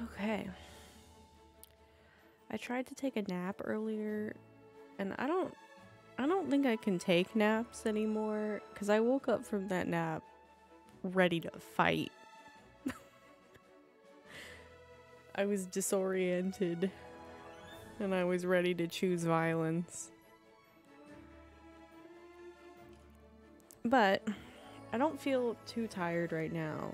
Okay. I tried to take a nap earlier, and I don't think I can take naps anymore because I woke up from that nap ready to fight. I was disoriented and I was ready to choose violence. But I don't feel too tired right now.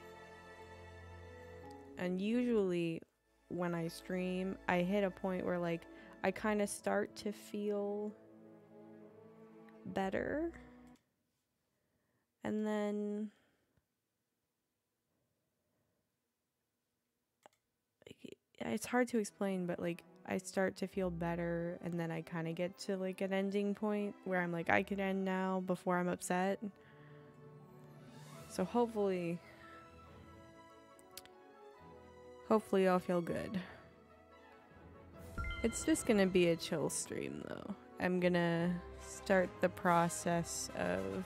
And usually when I stream, I hit a point where like I kind of start to feel better. And then it's hard to explain, but like I start to feel better and then I kind of get to like an ending point where I'm like I could end now before I'm upset. So hopefully I'll feel good. It's just gonna be a chill stream though. I'm gonna start the process of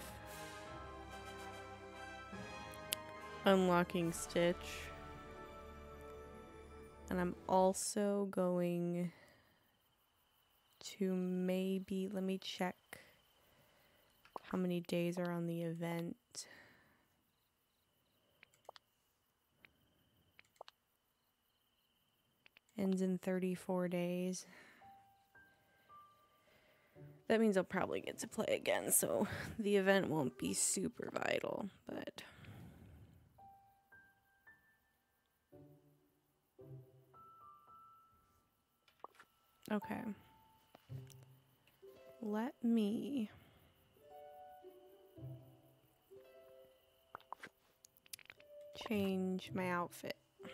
unlocking Stitch. And I'm also going to maybe, let me check how many days are on the event. Ends in 34 days. That means I'll probably get to play again, so the event won't be super vital, but... Okay. Let me... change my outfit.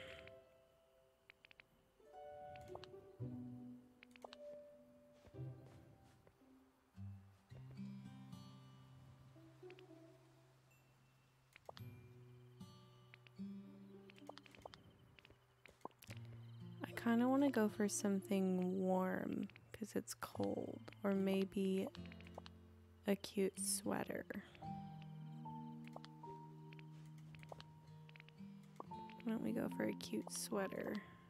I kind of want to go for something warm because it's cold, or maybe a cute sweater. Why don't we go for a cute sweater?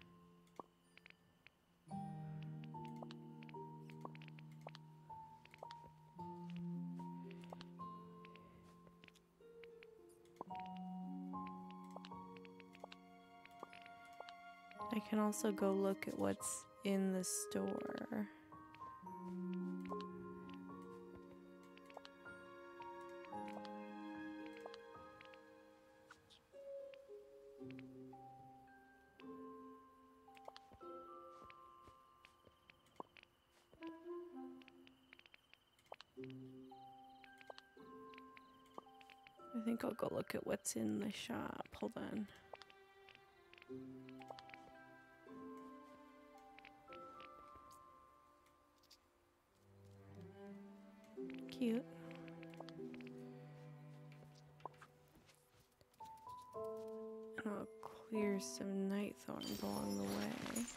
I can also go look at what's in the store. I think I'll go look at what's in the shop. Hold on. Cute. And I'll clear some night thorns along the way.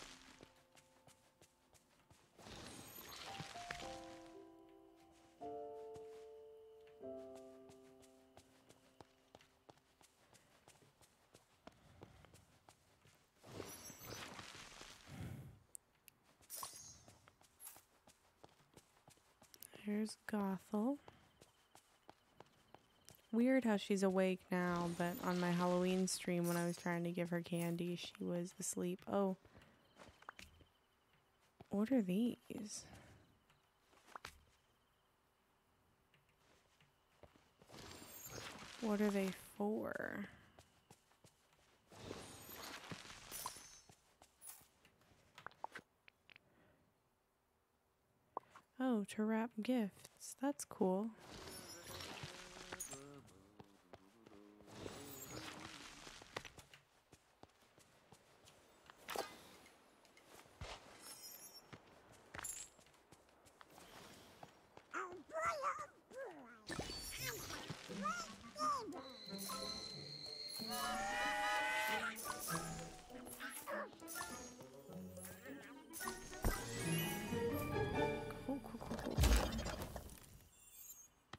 Here's Gothel. Weird how she's awake now, but on my Halloween stream when I was trying to give her candy, she was asleep. Oh. What are these? What are they for? Oh, to wrap gifts. That's cool. Cool.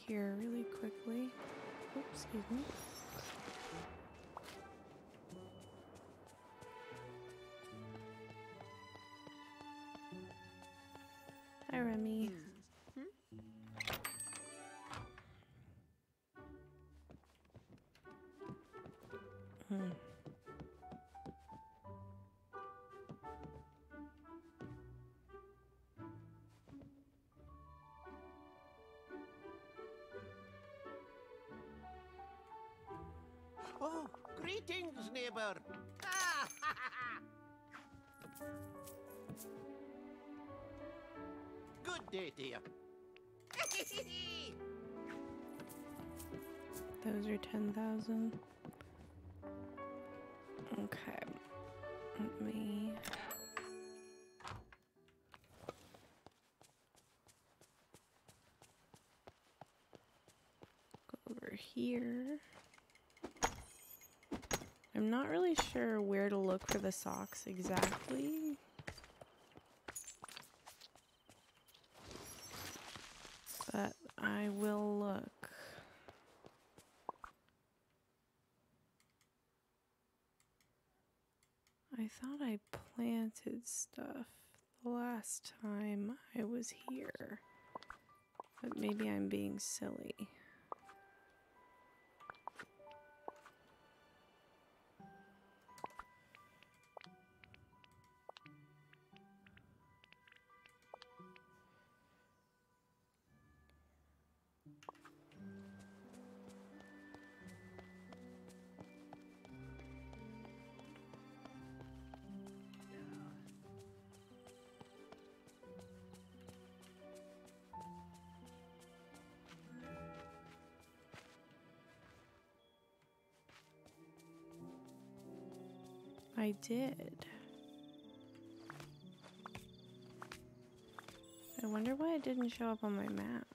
here really quickly. Oops, excuse me. Hi, Remy. Oh, greetings, neighbor. Good day to you. Those are 10,000. Okay. Let me... go over here. I'm not really sure where to look for the socks exactly. But I will look. I thought I planted stuff the last time I was here. But maybe I'm being silly. I did. I wonder why it didn't show up on my map.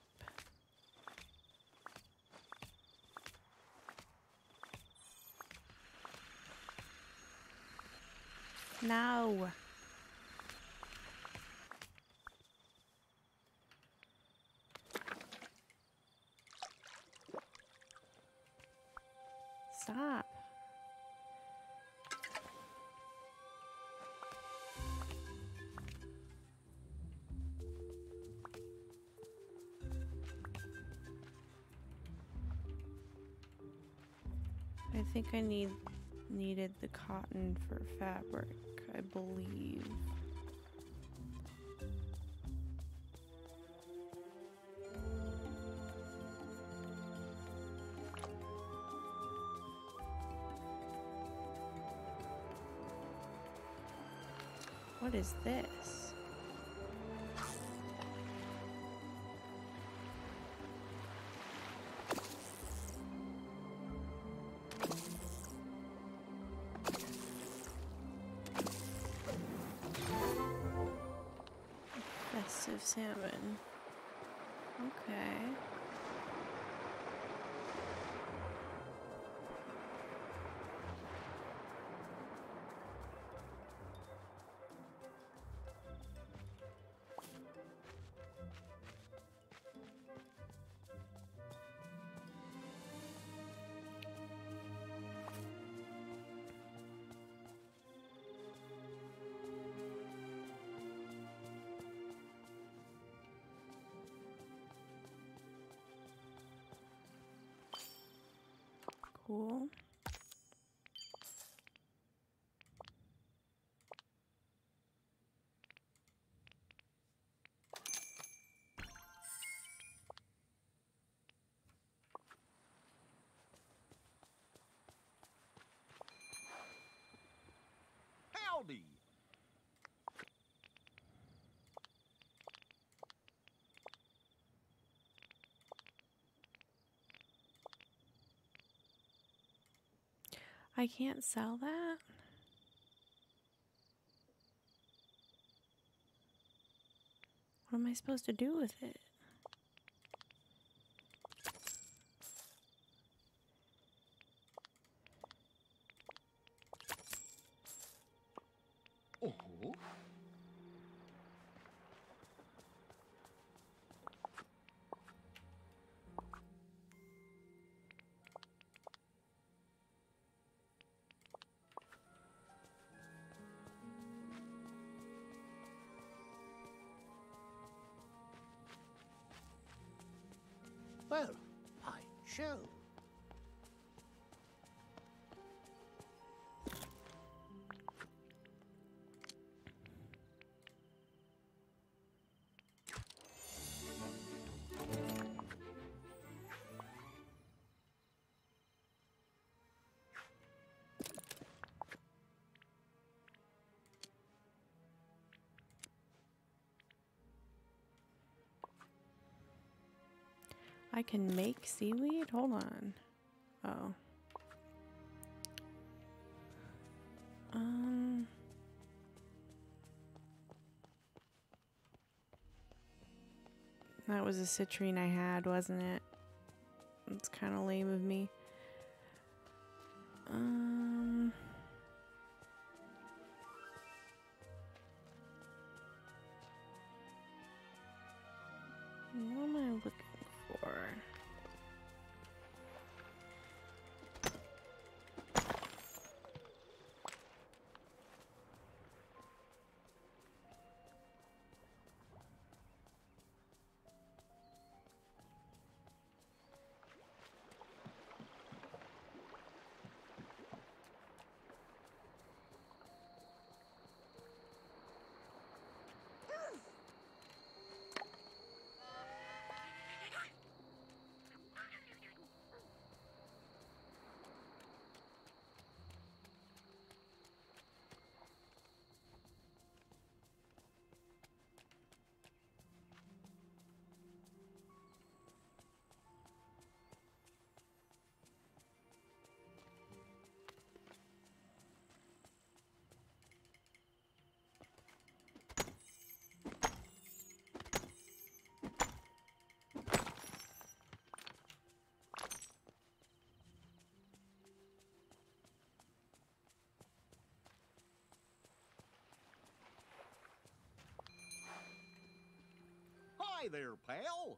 No. Stop. I think I needed the cotton for fabric, I believe. What is this? Festive salmon. Okay. Cool. Howdy. I can't sell that? What am I supposed to do with it? Oh. Well, I shall. I can make seaweed? Hold on. Oh. That was a citrine I had, wasn't it? It's kind of lame of me. What am I looking for? Hi there, pal.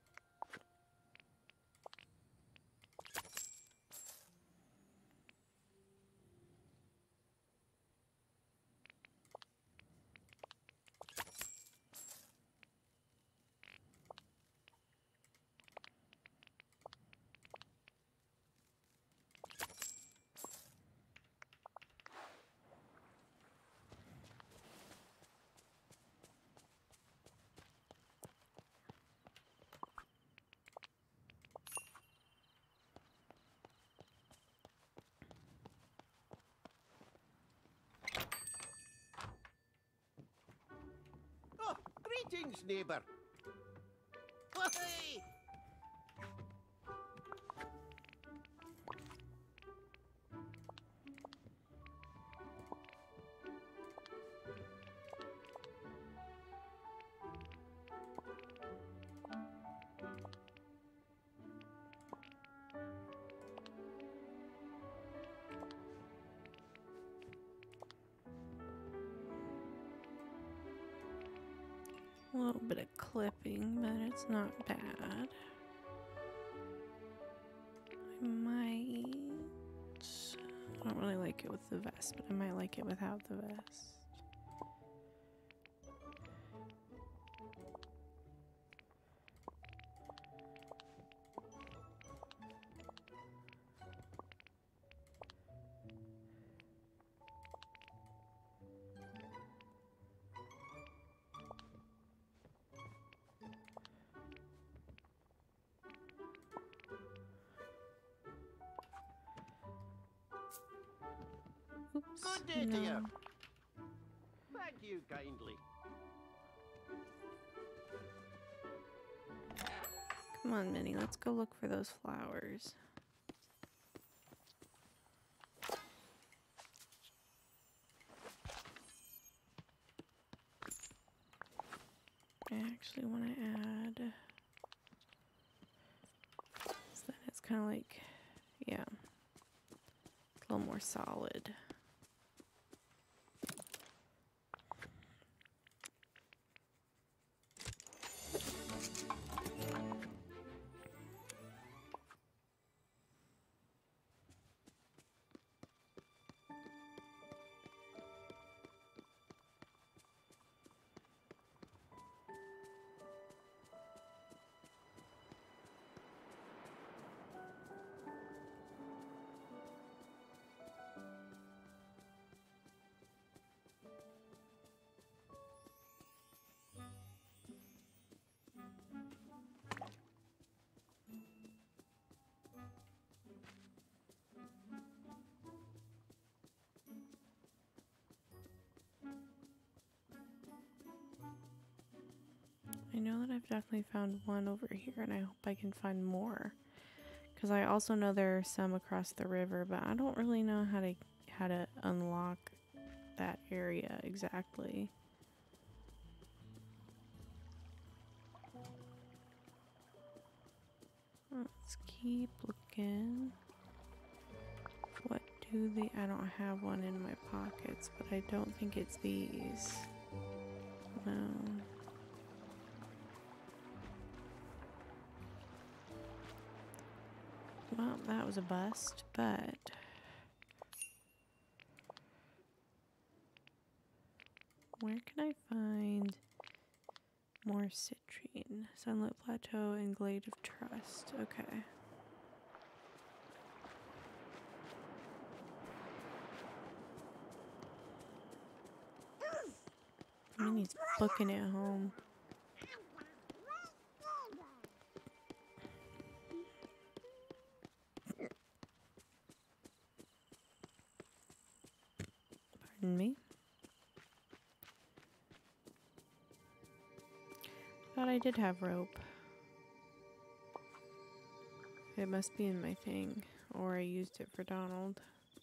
Oh, greetings, neighbor. Hey! A little bit of clipping, but it's not bad. I might... I don't really like it with the vest, but I might like it without the vest. Oops, Good day to no. you. Thank you kindly. Come on, Minnie, let's go look for those flowers. I actually want to add... So then it's kind of like, yeah, a little more solid. know that I've definitely found one over here, and I hope I can find more. Because I also know there are some across the river, but I don't really know how to unlock that area exactly. Let's keep looking. What do they... I don't have one in my pockets, but I don't think it's these. No. Well, that was a bust, but... where can I find more citrine? Sunlit Plateau and Glade of Trust. Okay. And he's booking it home. Pardon me. Thought I did have rope. It must be in my thing, or I used it for Donald.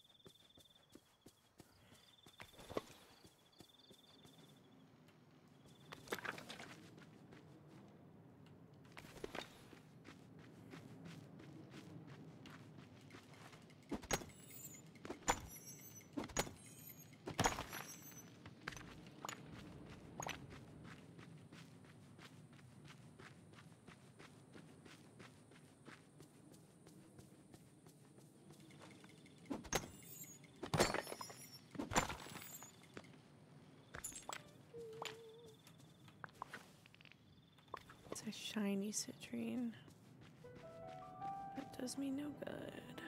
It's a shiny citrine. That does me no good.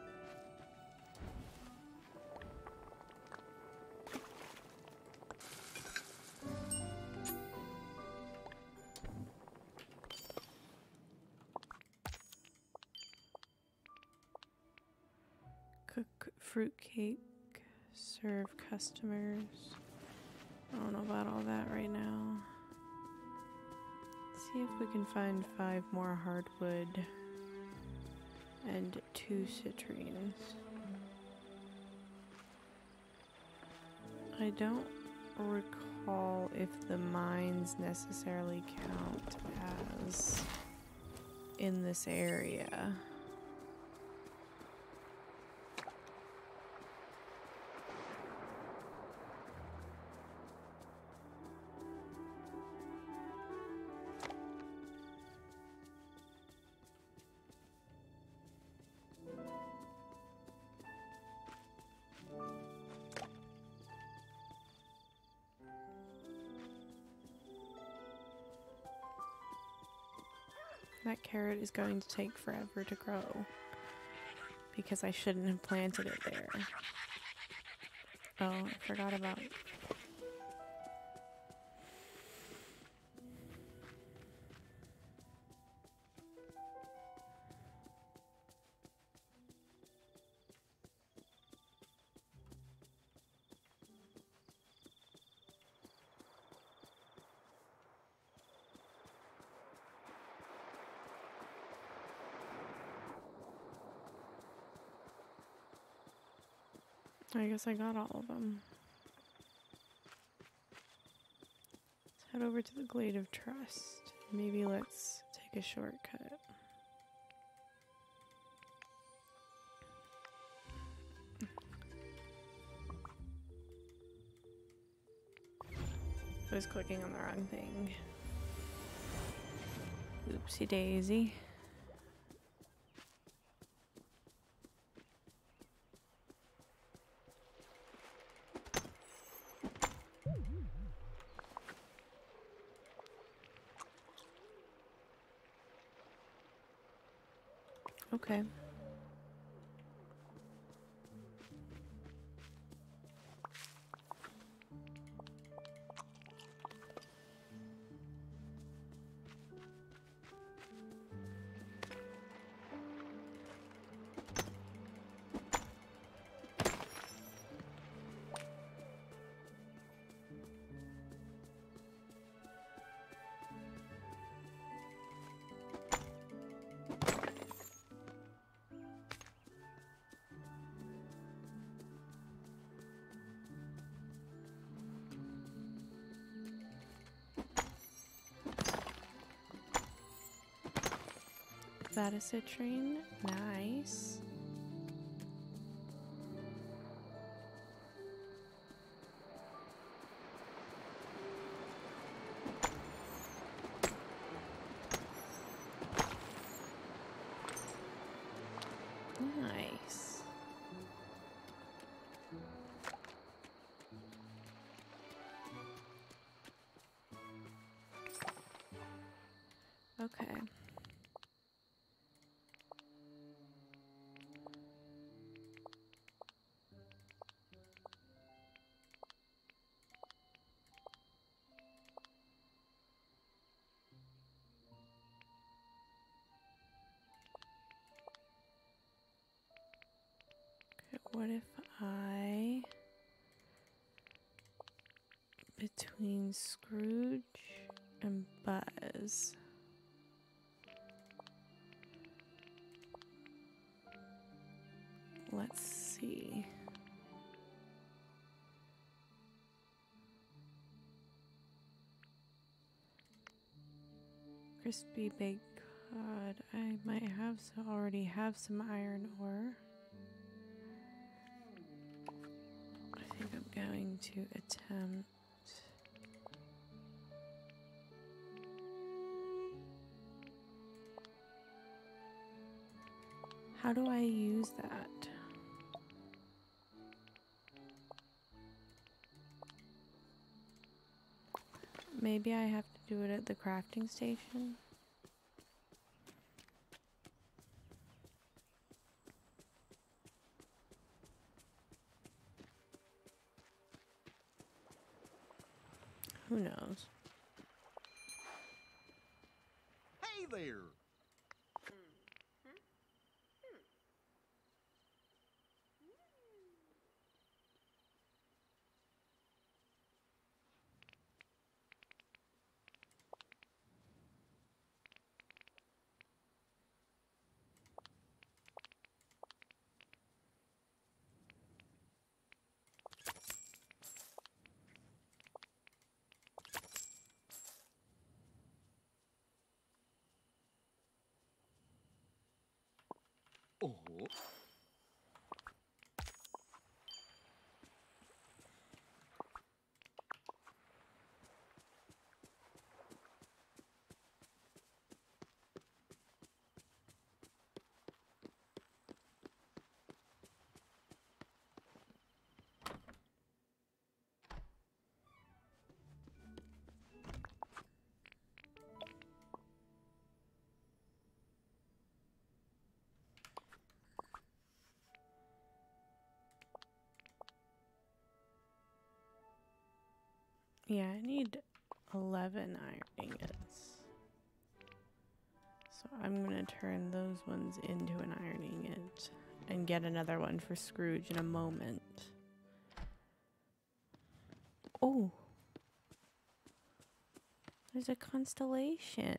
Cook fruitcake, serve customers. I don't know about all that right now. See if we can find 5 more hardwood and 2 citrines. I don't recall if the mines necessarily count as in this area. That carrot is going to take forever to grow because I shouldn't have planted it there. Oh, I forgot about it. I guess I got all of them. Let's head over to the Glade of Trust. Maybe let's take a shortcut. I was clicking on the wrong thing. Oopsie daisy. Okay. that a citrine? Nice. Nice. Okay. What if I, between Scrooge and Buzz, let's see. Crispy baked cod. I might have already have some iron ore. I think I'm going to attempt. How do I use that? Maybe I have to do it at the crafting station. Who knows? Hey there. Oh. Yeah, I need 11 iron ingots. So I'm going to turn those ones into an iron ingot and get another one for Scrooge in a moment. Oh, there's a constellation.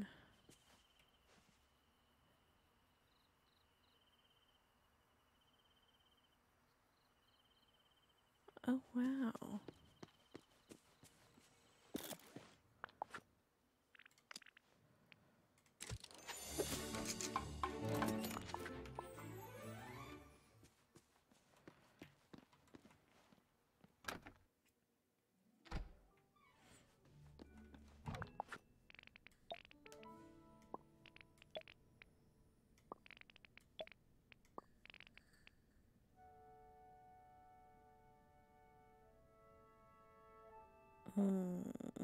Oh, wow. Hmm.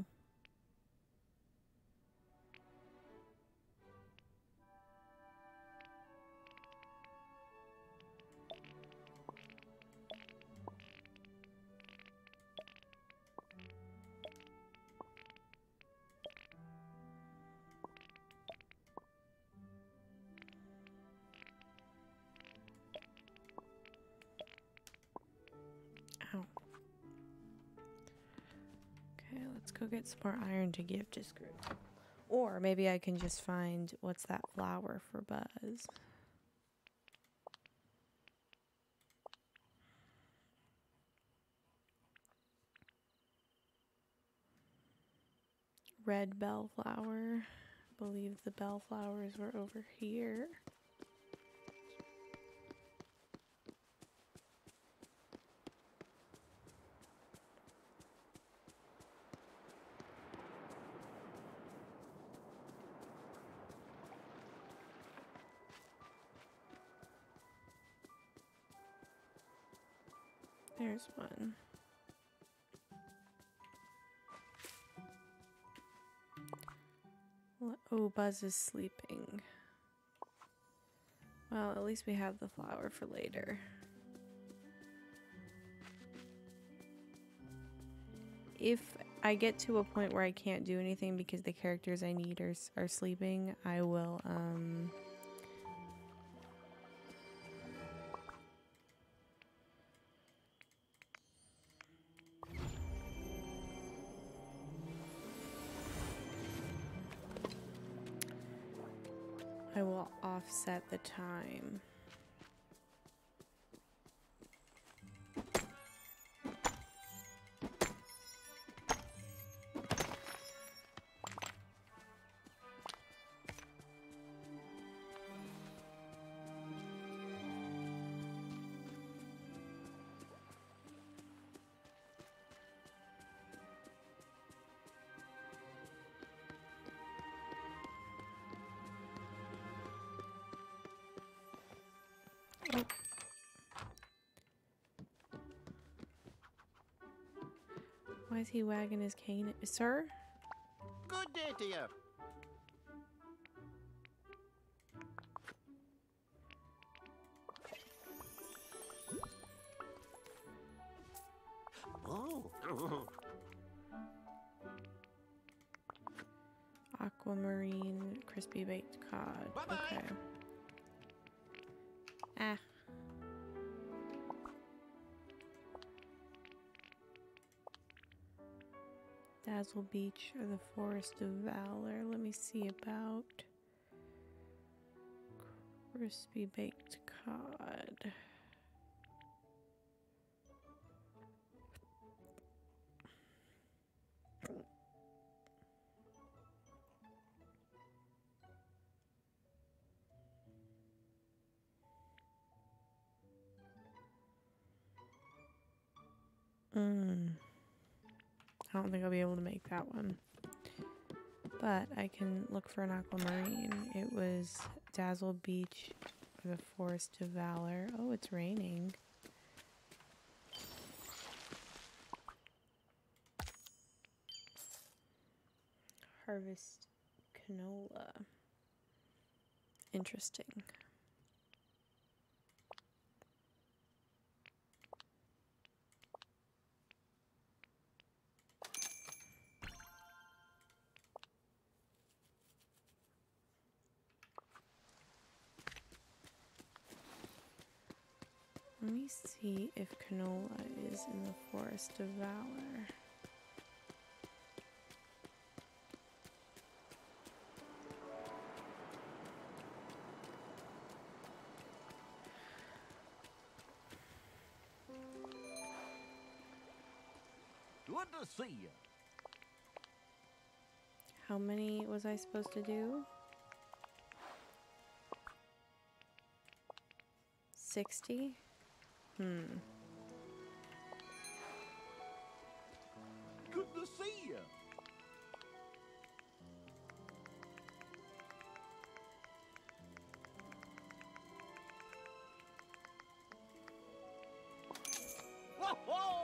Ow. Okay, let's go get some more iron to give to Scrooge. Or maybe I can just find what's that flower for Buzz. Red bellflower, believe the bellflowers were over here. There's one. Oh, Buzz is sleeping. Well, at least we have the flower for later. If I get to a point where I can't do anything because the characters I need are sleeping, I will, I will offset the time. Oh. Why is he wagging his cane? Sir? Good day to you. Oh. Aquamarine, crispy baked cod. Bye-bye. Okay. Ah. Dazzle Beach or the Forest of Valor. Let me see about crispy baked cod. I don't think I'll be able to make that one. But I can look for an aquamarine. It was Dazzle Beach or the Forest of Valor. Oh, it's raining. Harvest canola. Interesting. Let me see if canola is in the Forest of Valor. Good to see you. How many was I supposed to do? 60? Good to see you. Whoa!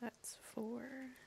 That's 4.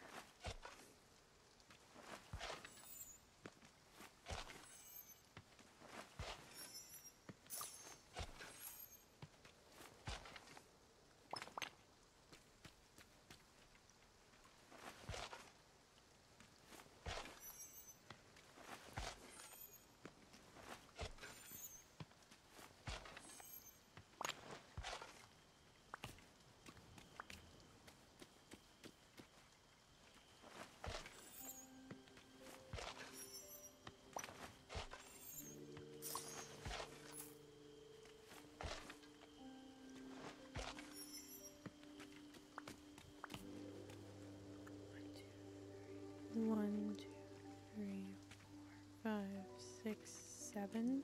One, two, three, 4, 5, 6, 7.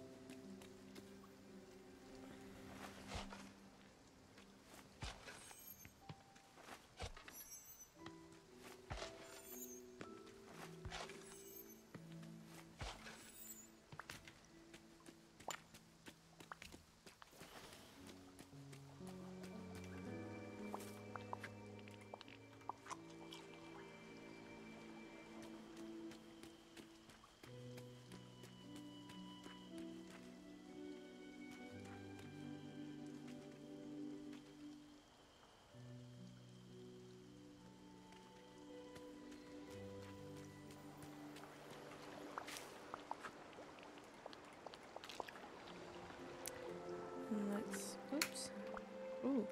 And let's, oops. Ooh.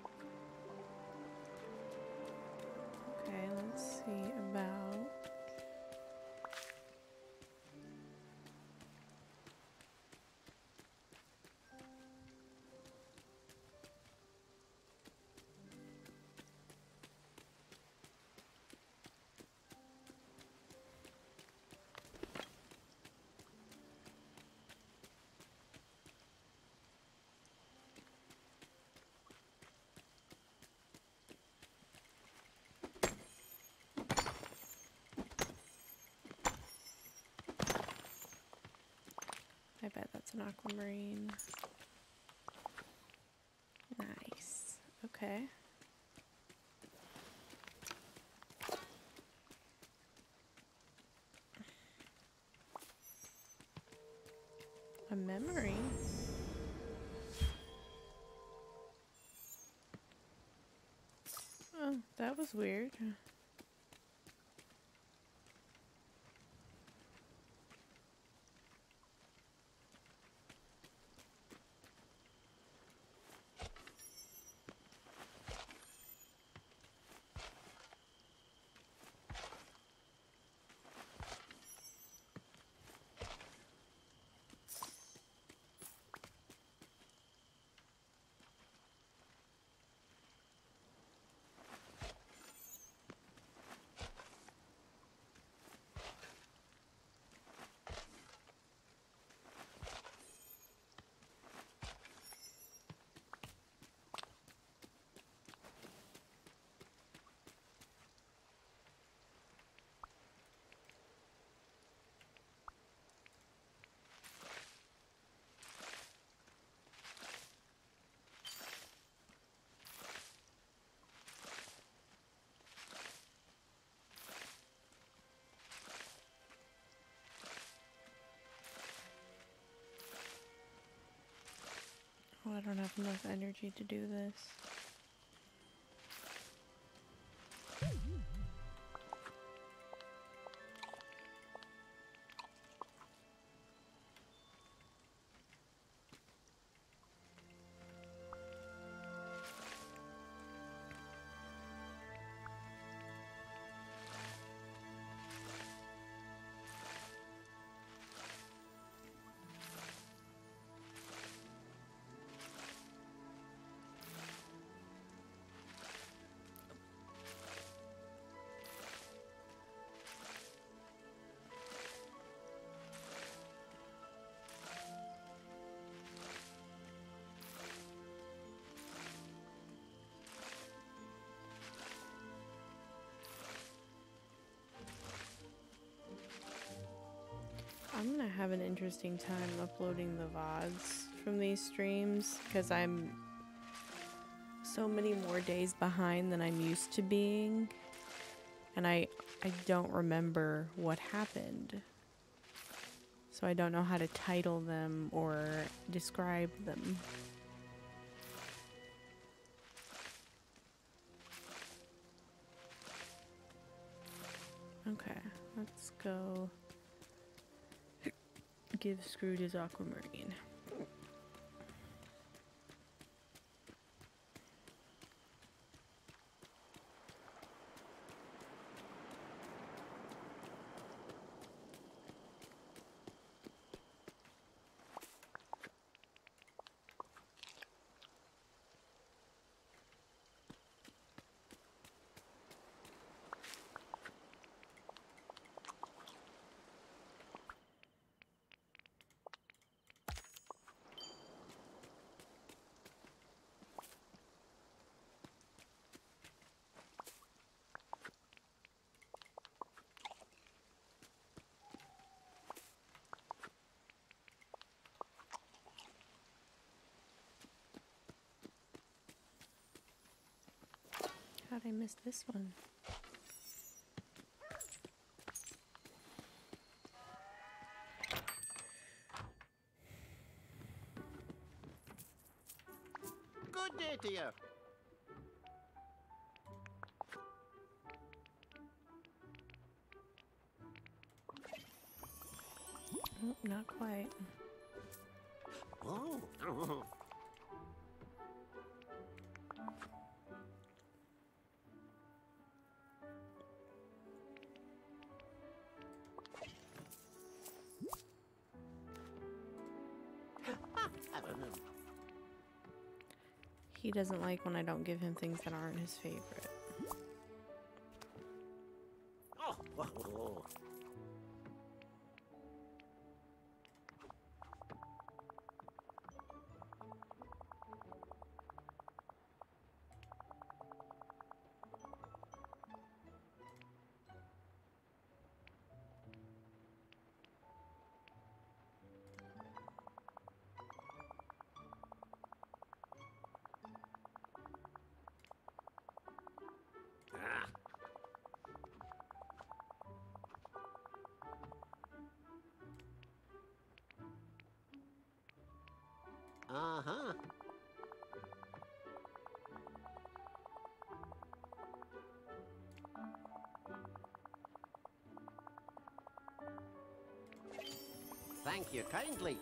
Okay, let's see about. I bet that's an aquamarine. Nice. Okay. A memory? Oh, that was weird. Oh, I don't have enough energy to do this. I'm gonna have an interesting time uploading the VODs from these streams because I'm so many more days behind than I'm used to being, and I don't remember what happened. So I don't know how to title them or describe them. Okay, let's go give Scrooge his aquamarine. How'd I miss this one? Good day to you. Oh, not quite. Oh. He doesn't like when I don't give him things that aren't his favorite. Oh. Uh-huh. Thank you kindly.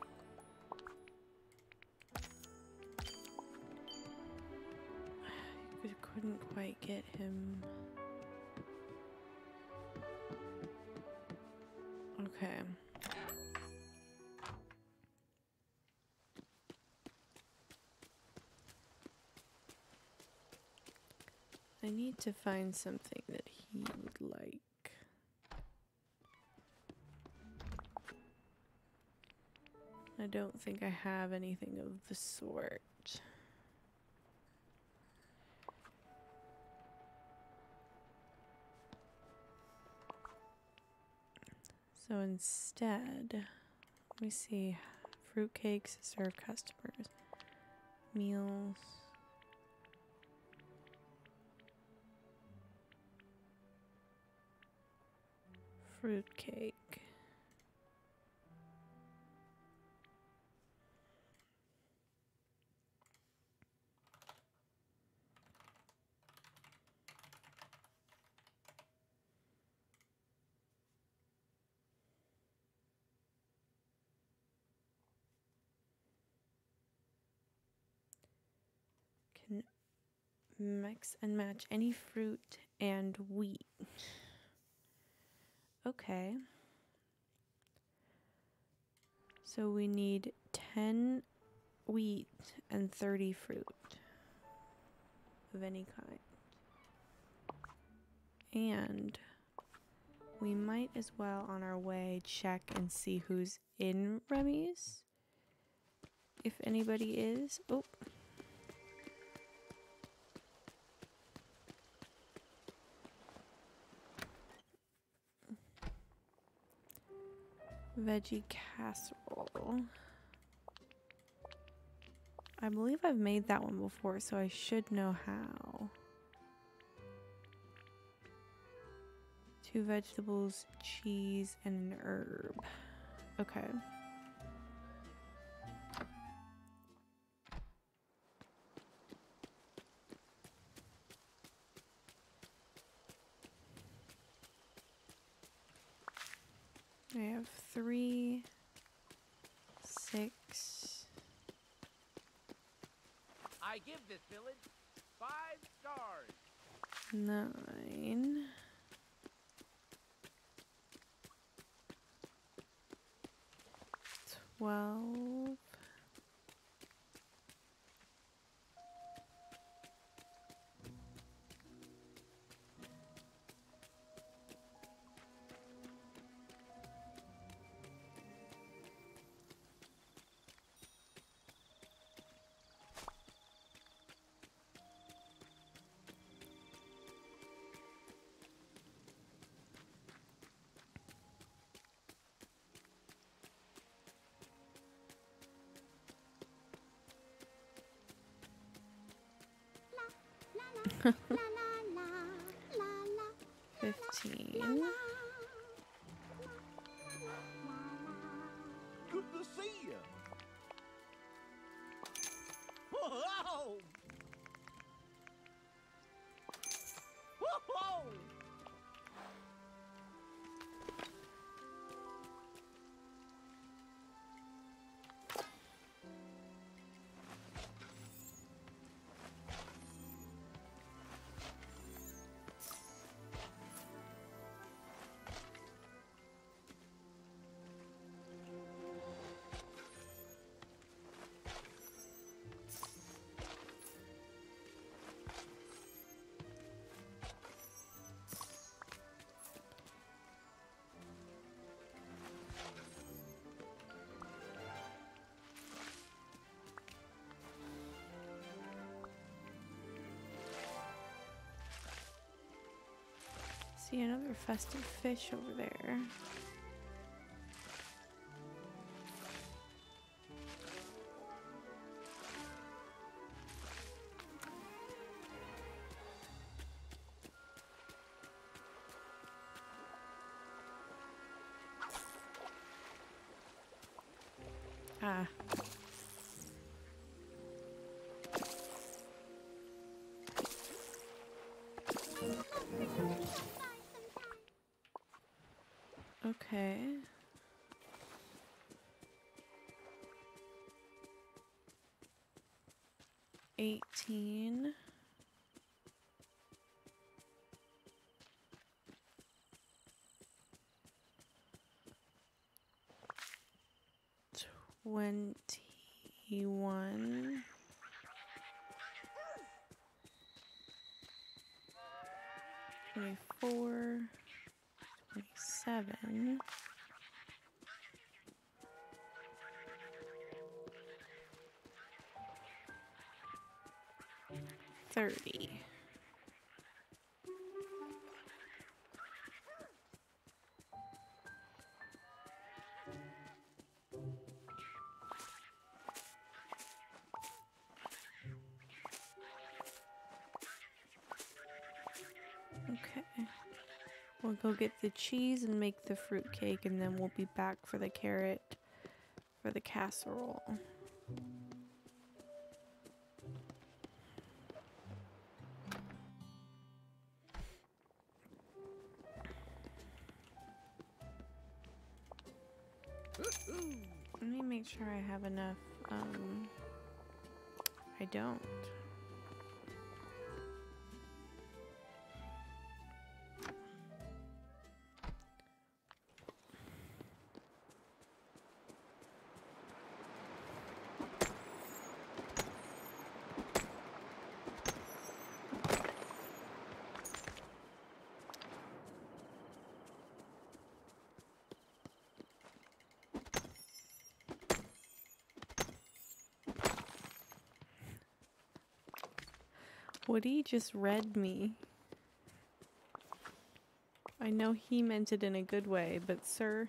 I couldn't quite get him. Okay. I need to find something that he would like. I don't think I have anything of the sort. So instead, let me see. Fruitcakes serve customers. Meals. Fruitcake. Can mix and match any fruit and wheat. Okay. So we need 10 wheat and 30 fruit of any kind. And we might as well on our way check and see who's in Remy's. If anybody is. Oh. Veggie casserole. I believe I've made that one before, so I should know how. 2 vegetables, cheese, and an herb. Okay. I have 3, 6. I give this village 5 stars. 9. 12. 15. Good to see you. Whoa! Whoa! See another festive fish over there. Ah. Okay. $18. 21. 24. 27. 30. Okay. We'll go get the cheese and make the fruit cake, and then we'll be back for the carrot for the casserole. Let me make sure I have enough. I don't. Woody just read me. I know he meant it in a good way, but sir...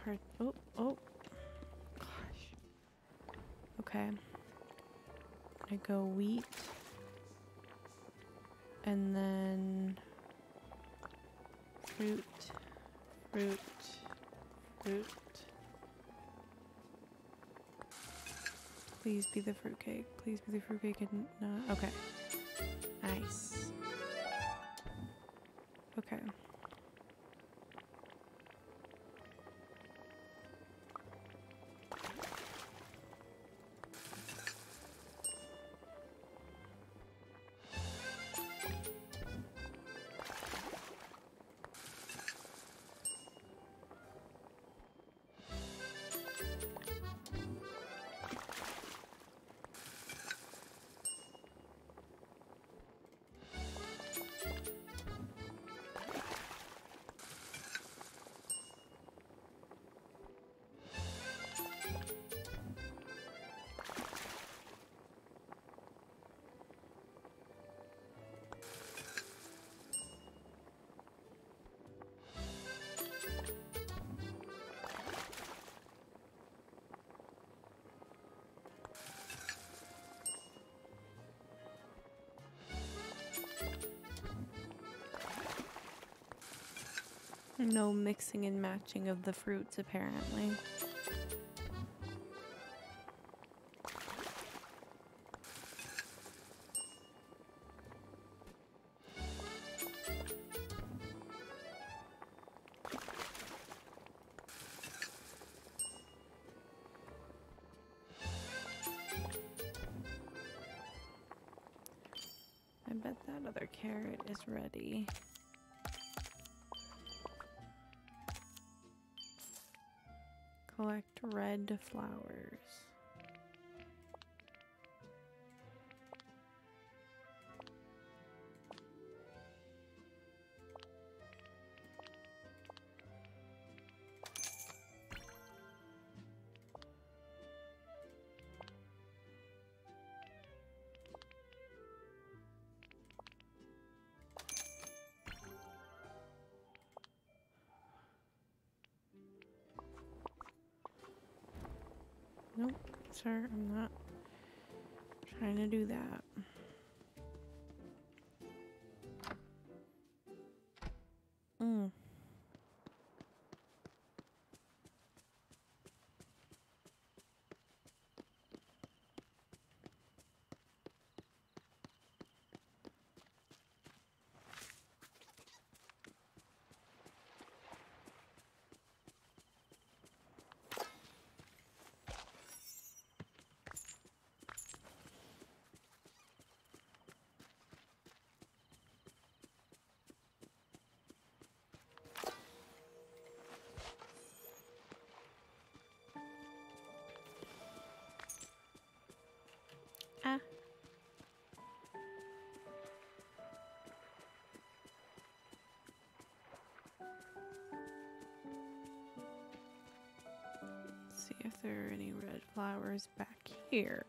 hard. Oh, oh. Gosh. Okay. I go wheat. And then fruit, fruit, fruit. Please be the fruitcake. Please be the fruitcake and not. Okay. Nice. Okay. No mixing and matching of the fruits, apparently. I bet that other carrot is ready. Collect red flowers. Nope, sir, I'm not trying to do that. Mm. Ah. Let's see if there are any red flowers back here.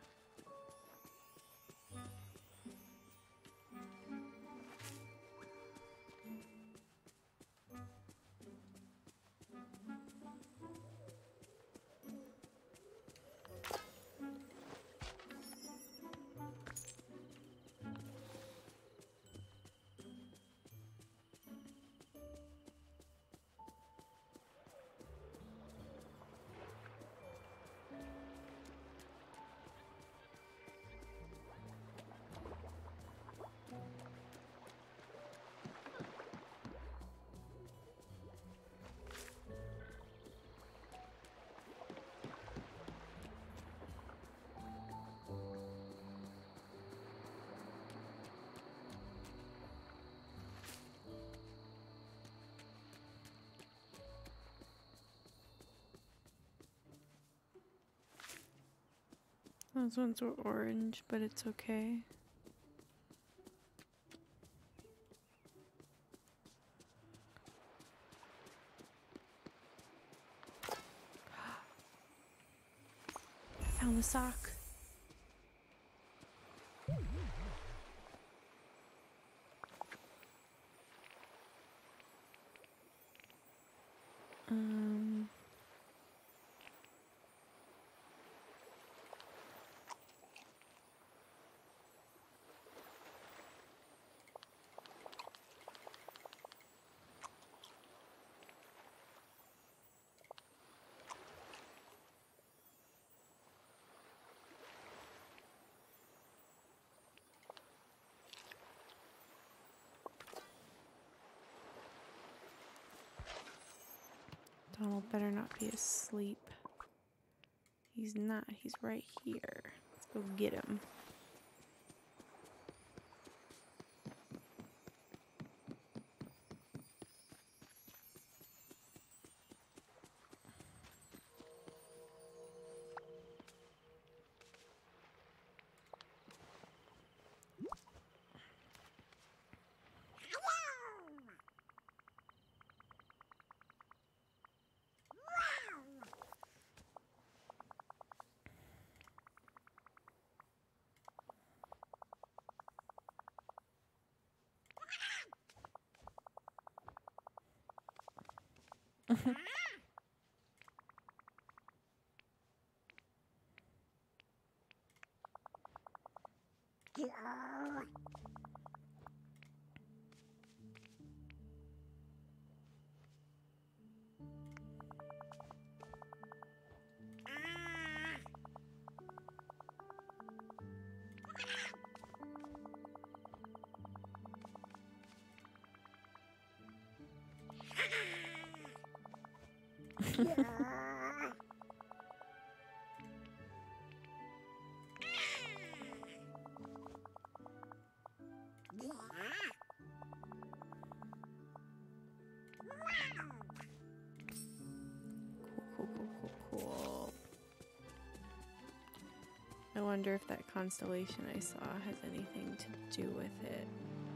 Those ones were orange, but it's okay. I found the sock. Donald better not be asleep. He's not. He's right here. Let's go get him. Cool. I wonder if that constellation I saw has anything to do with it.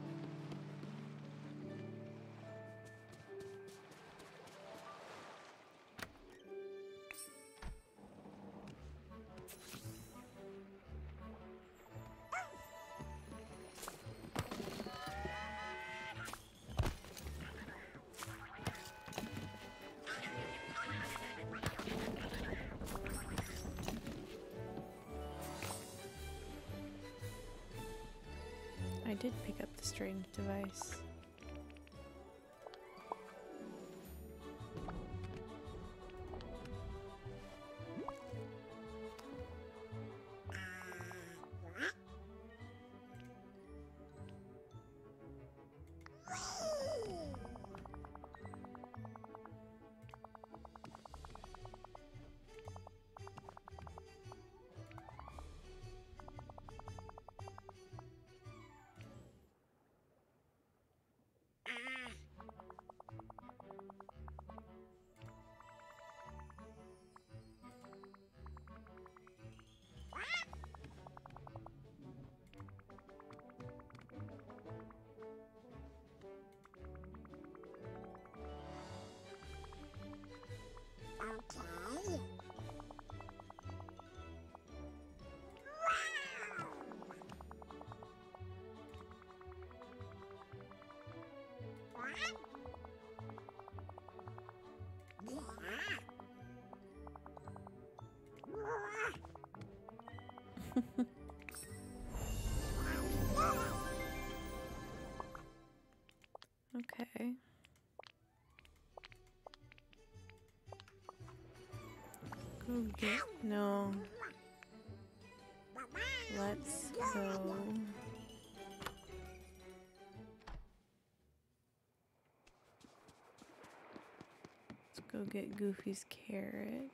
I did pick up the strange device. Okay. Go get... No. Let's go. Let's go get Goofy's carrot.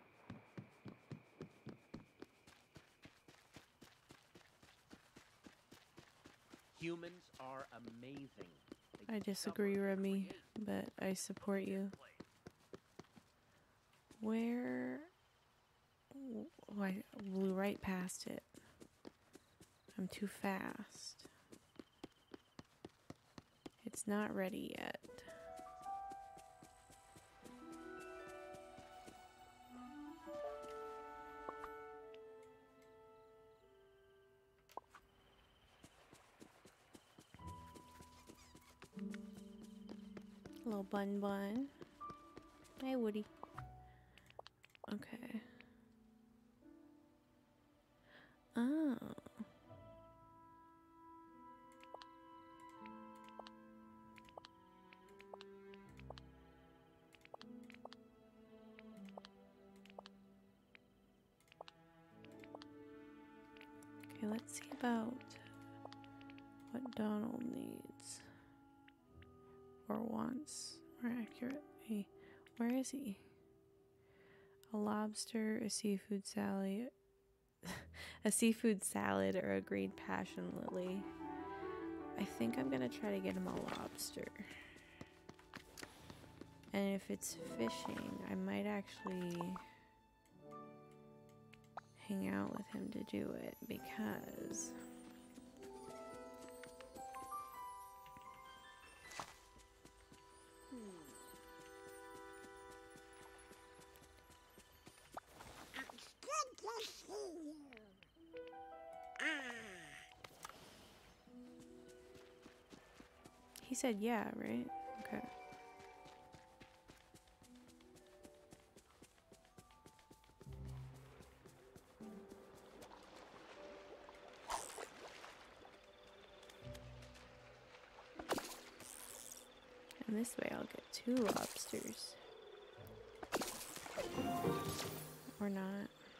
Humans are amazing. I disagree, Remy, but I support you. Where? Oh, I blew right past it. I'm too fast. It's not ready yet. Little bun bun. Hey, Woody. Okay. Oh. Okay, let's see about what Donald needs. Or wants, more accurately, Where is he? A lobster, a seafood salad, a seafood salad, or a green passion lily. I think I'm gonna try to get him a lobster. And if it's fishing, I might actually hang out with him to do it because he said yeah, right? Okay. And this way I'll get 2 lobsters. Or not.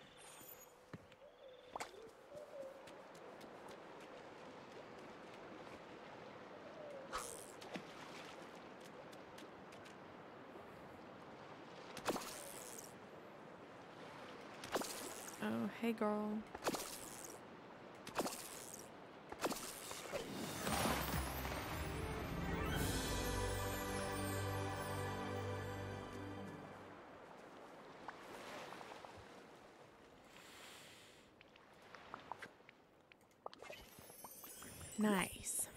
Oh, hey girl. Nice.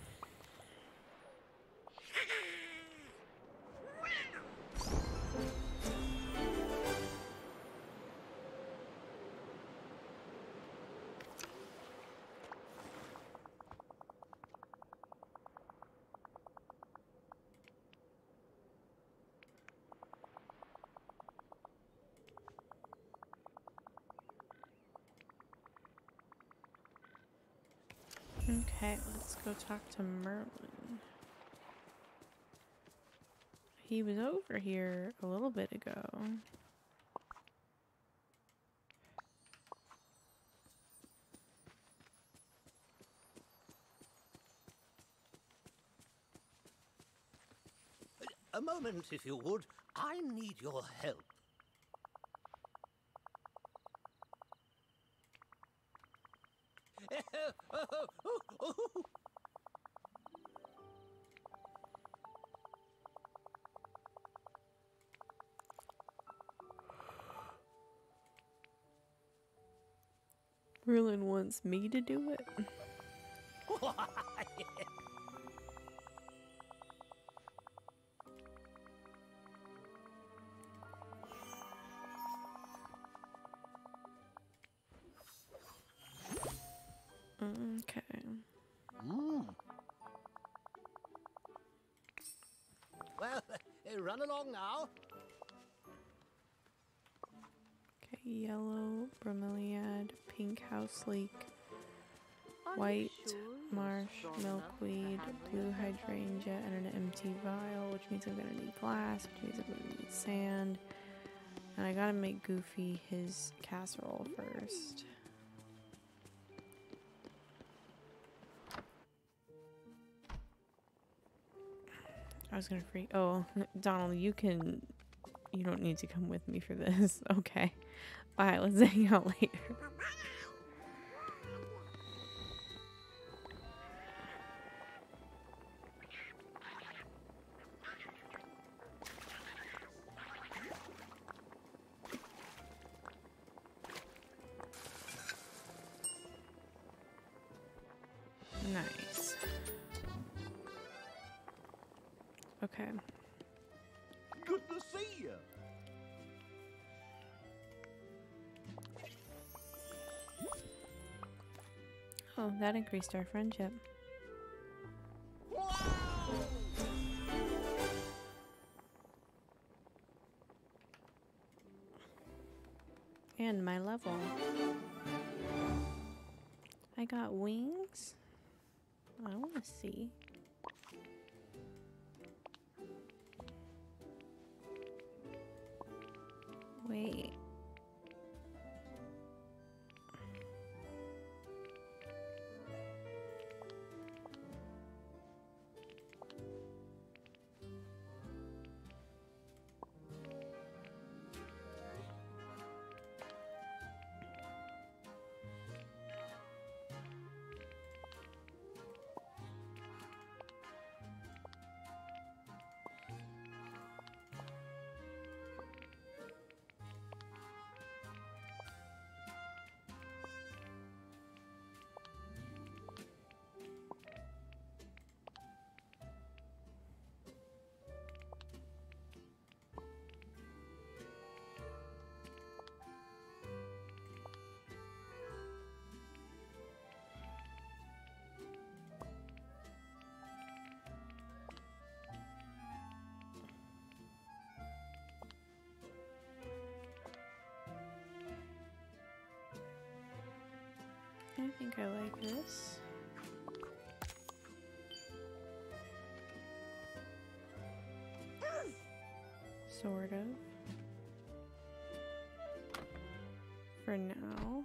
Okay, let's go talk to Merlin. He was over here a little bit ago. A moment, if you would. I need your help. Merlin wants me to do it. Okay. Well, run along now. Okay, yellow, bromeliad, pink house leek, white marsh, milkweed, blue hydrangea, and an empty vial, which means I'm gonna need glass, which means I'm gonna need sand. And I gotta make Goofy his casserole first. I was gonna freak. Oh, Donald, you don't need to come with me for this. Okay. Bye, let's hang out later. Nice. Okay. Good to see you. Oh, that increased our friendship. And my level. I got wings? I want to see. Wait. I think I like this. Sort of. For now.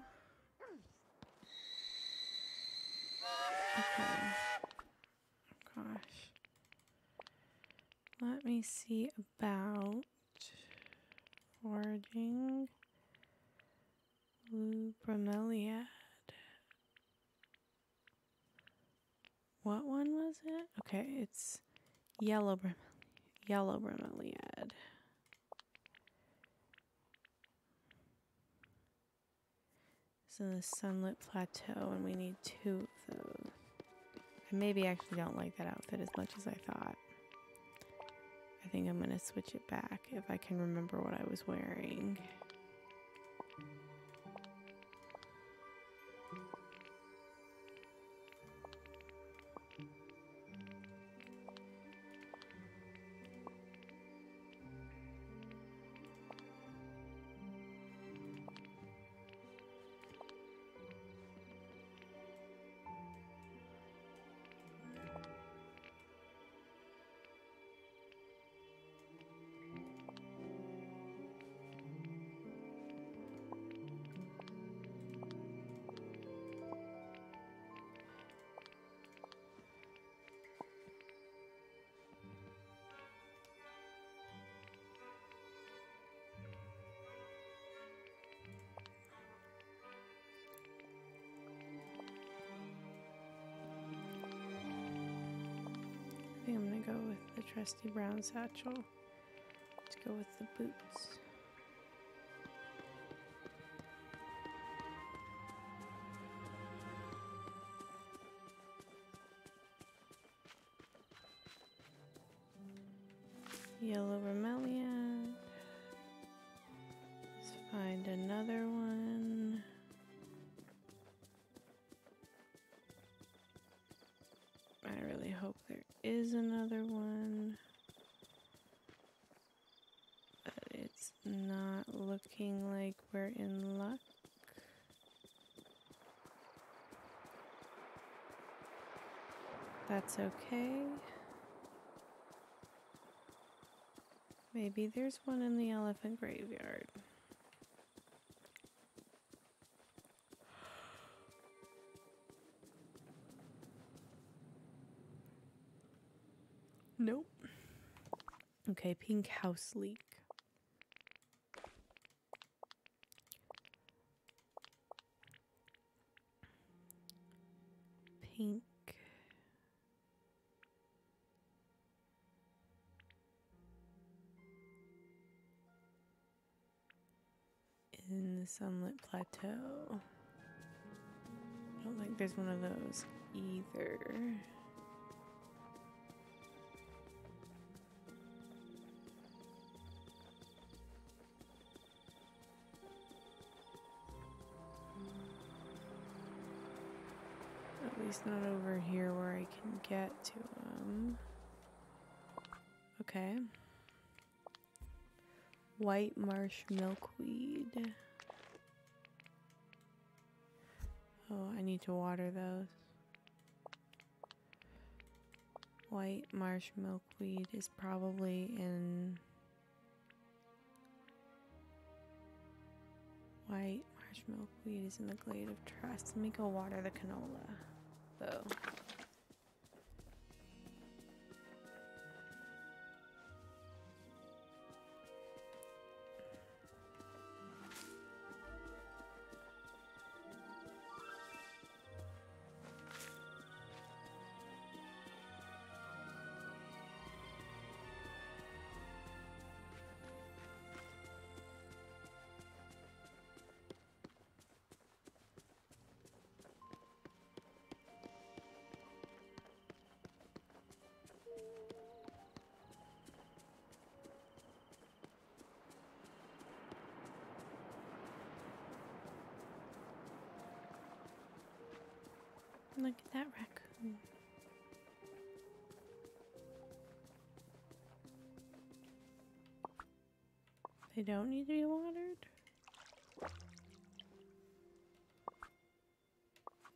Okay. Gosh. Let me see about foraging blue bromeliad. What one was it? Okay, it's yellow bromeliad. It's in the sunlit plateau, and we need 2 of those. I maybe actually don't like that outfit as much as I thought. I think I'm gonna switch it back if I can remember what I was wearing. I think I'm gonna go with the trusty brown satchel to go with the boots. Yellow bromeliad. Let's find another one. I really hope there is another one, but it's not looking like we're in luck. That's okay. Maybe there's one in the elephant graveyard. Nope. Okay, pink house leek. Pink. In the sunlit plateau. I don't think there's one of those either. At least not over here where I can get to them. Okay. White marsh milkweed. Oh, I need to water those. White marsh milkweed is probably in... White marsh milkweed is in the glade of trust. Let me go water the canola, though. Look at that raccoon. They don't need to be watered?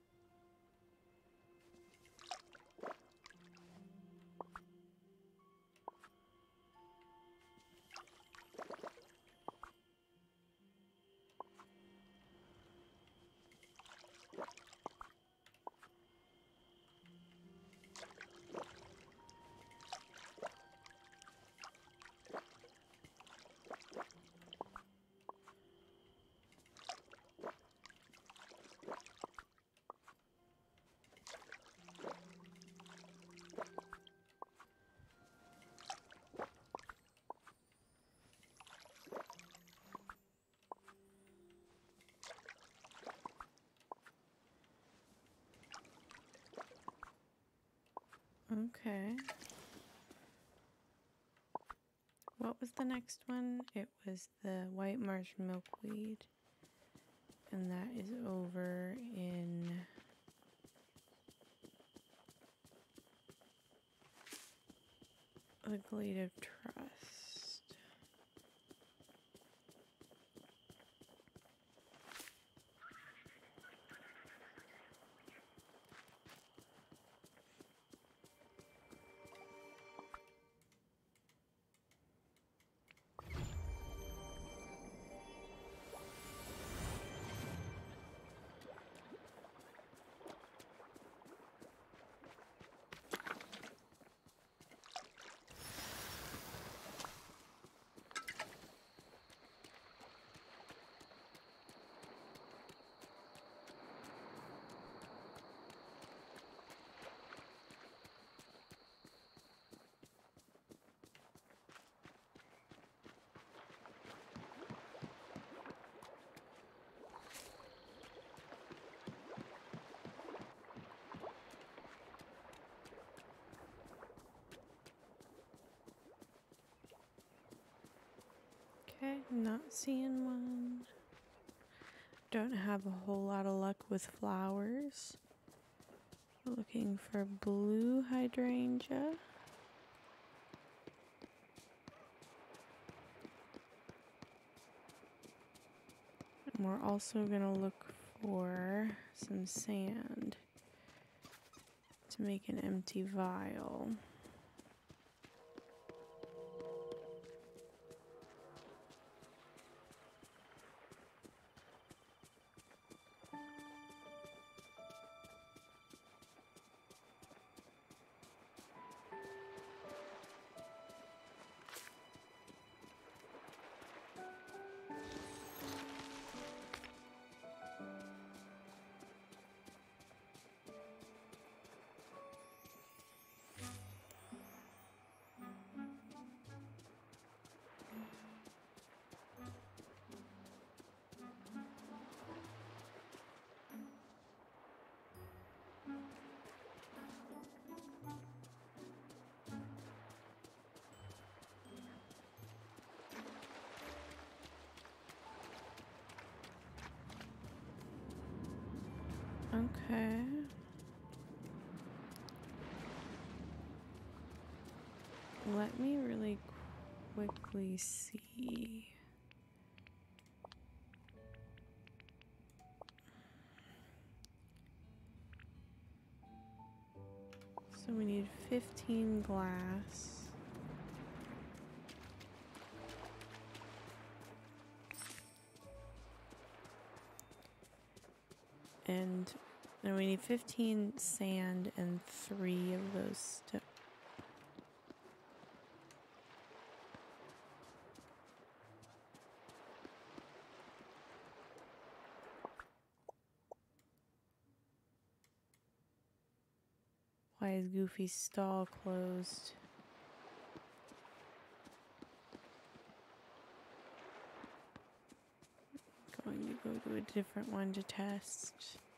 Okay. What was the next one? It was the white marsh milkweed. And that is over in the Glade of Trust. Okay, not seeing one. Don't have a whole lot of luck with flowers. Looking for blue hydrangea. And we're also gonna look for some sand to make an empty vial. Okay. Let me really quickly see. So we need 15 glass. And then we need 15 sand and 3 of those Why is Goofy's stall closed? Going to go to a different one to test.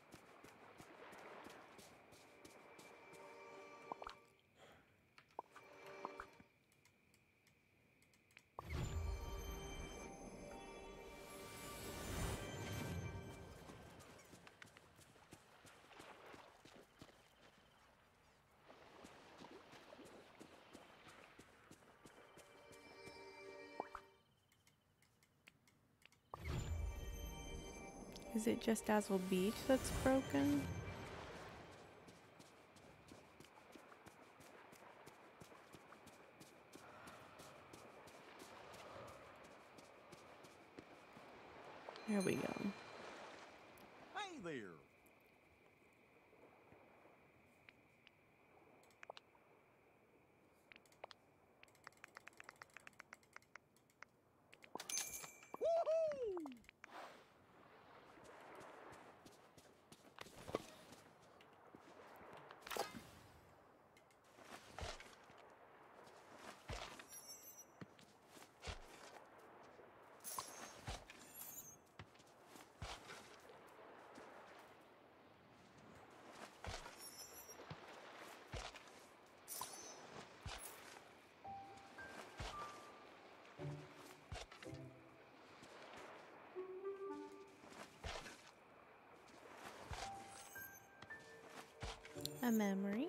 Is it just Dazzle Beach that's broken? There we go. Hey there. memory.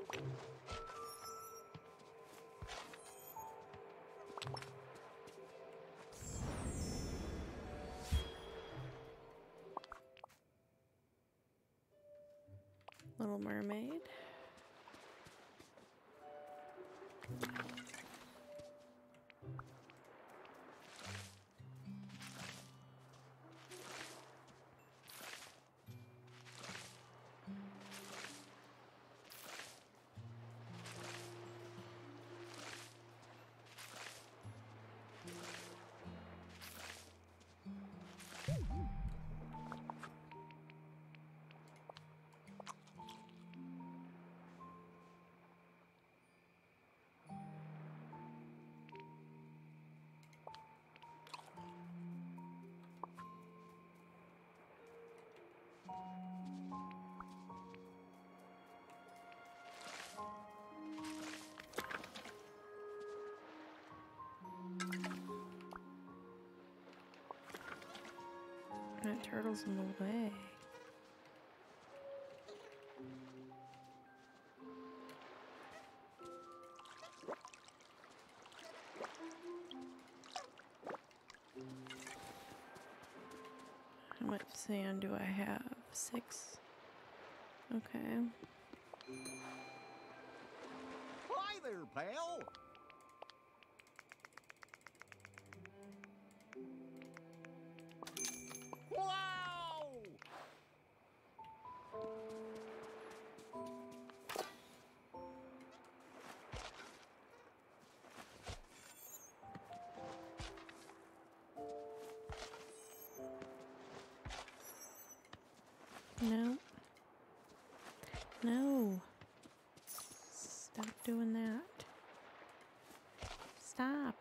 Little Mermaid. That turtle's in the way. How much sand do I have? 6. Okay. Hi there, pal. Wow! No. No. Stop doing that. Stop.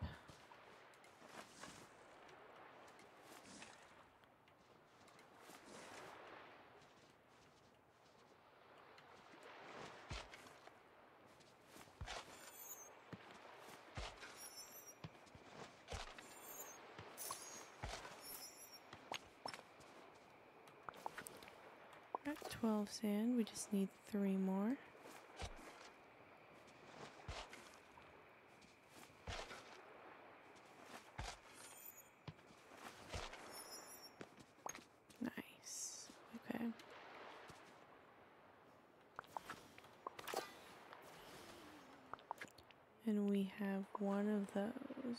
Got 12 sand. We just need 3 more. Nice. Okay. And we have one of those.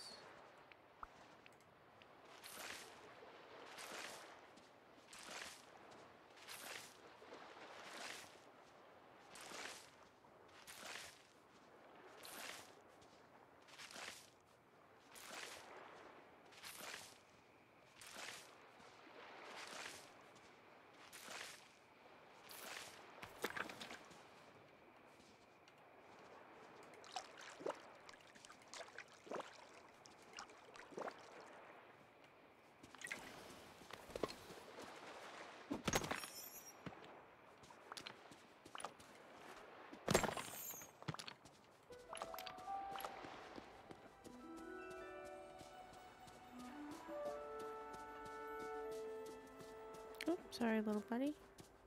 Oh, sorry, little buddy.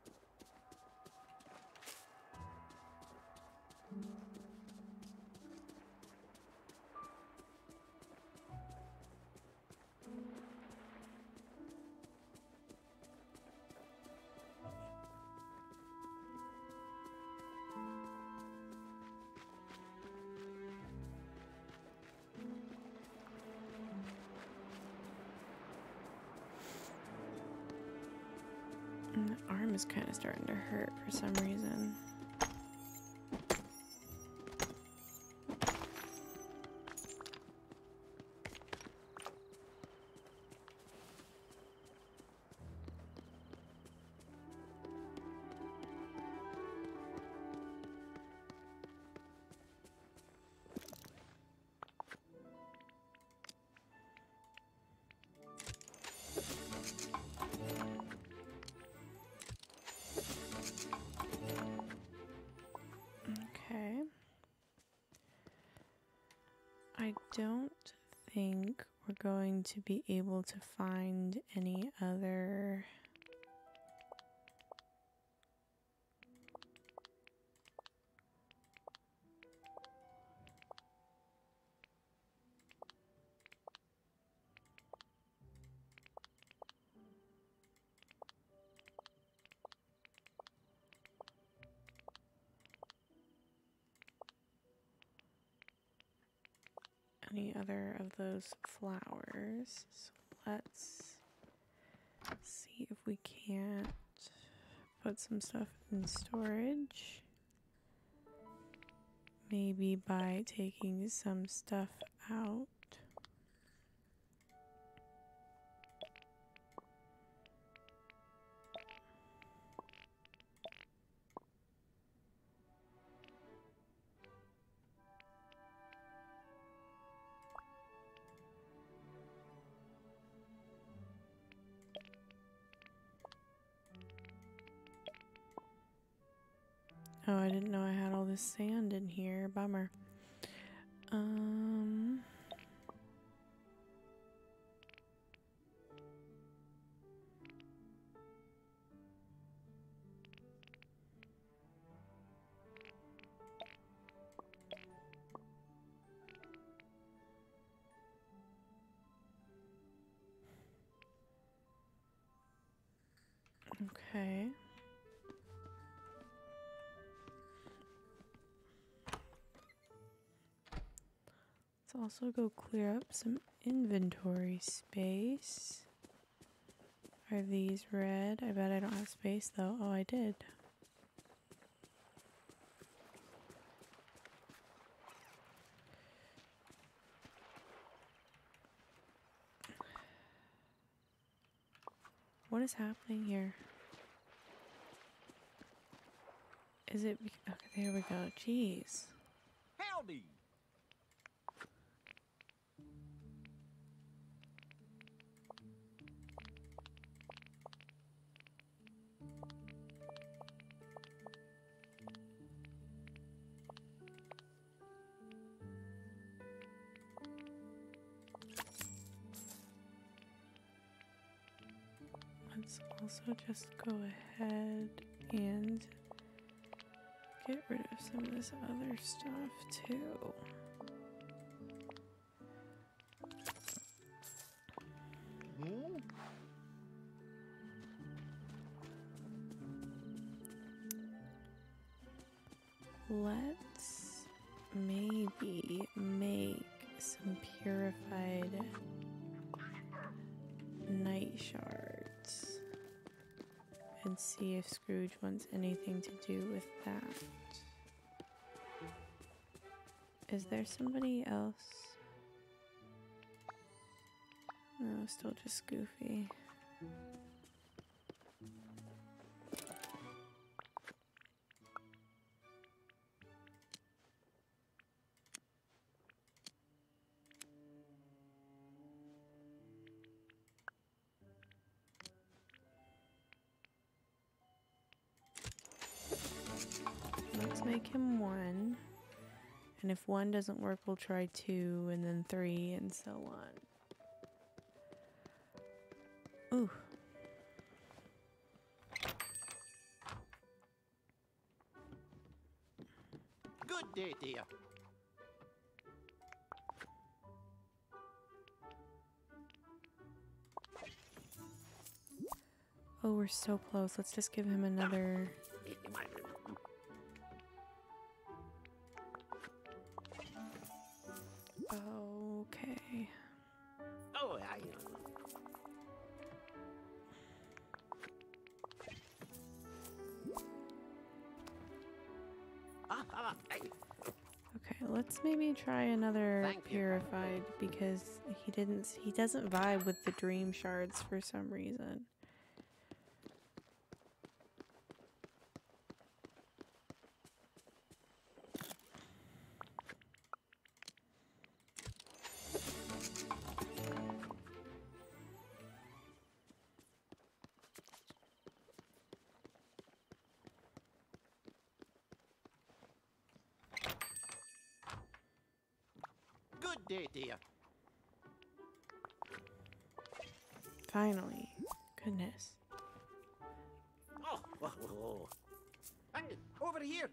And the arm is kind of starting to hurt for some reason. Okay. I don't think we're going to be able to find any other any other of those flowers. So let's see if we can't put some stuff in storage. Maybe by taking some stuff out. Oh, I didn't know I had all this sand in here. Bummer. Okay. Let's also go clear up some inventory space. Are these red? I bet I don't have space though. Oh, I did. What is happening here? Is it? Okay, there we go. Jeez. Howdy. Let's also just go ahead and get rid of some of this other stuff too. Let's maybe make some purified night shards and see if Scrooge wants anything to do with that. Is there somebody else? No, still just Goofy. Let's make him 1. And if 1 doesn't work, we'll try 2 and then 3 and so on. Ooh. Good day, dear. Oh, we're so close. Let's just give him another. Okay. Oh, Okay, let's maybe try another Thank you. purified because he doesn't vibe with the dream shards for some reason. good day, dear. Finally. Goodness. Oh, oh, oh. Hey, over here.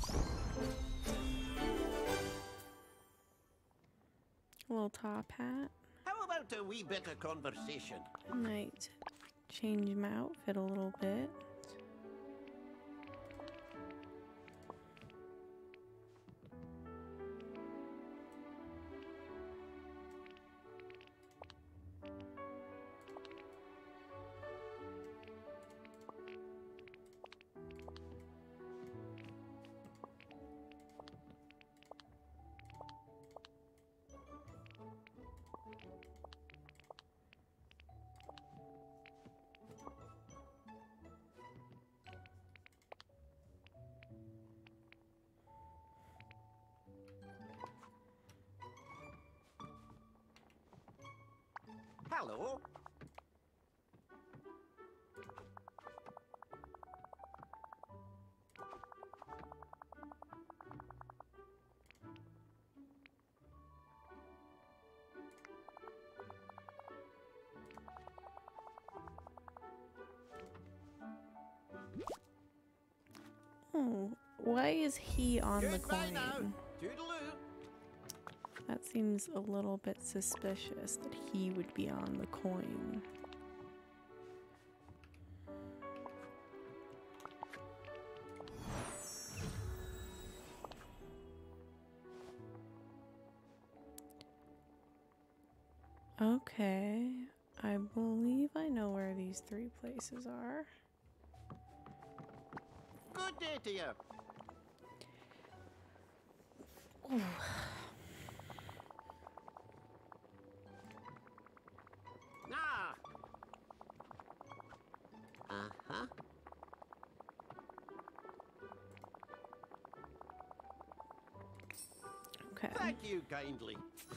A little top hat. How about a wee bit of conversation? I might change my outfit a little bit. Hello. Oh, why is he on the Goodbye now. coin? Toodaloo. That seems a little bit suspicious that he would be on the coin. Okay, I believe I know where these 3 places are. Good day to you. Ah. Uh-huh. Okay. Thank you kindly.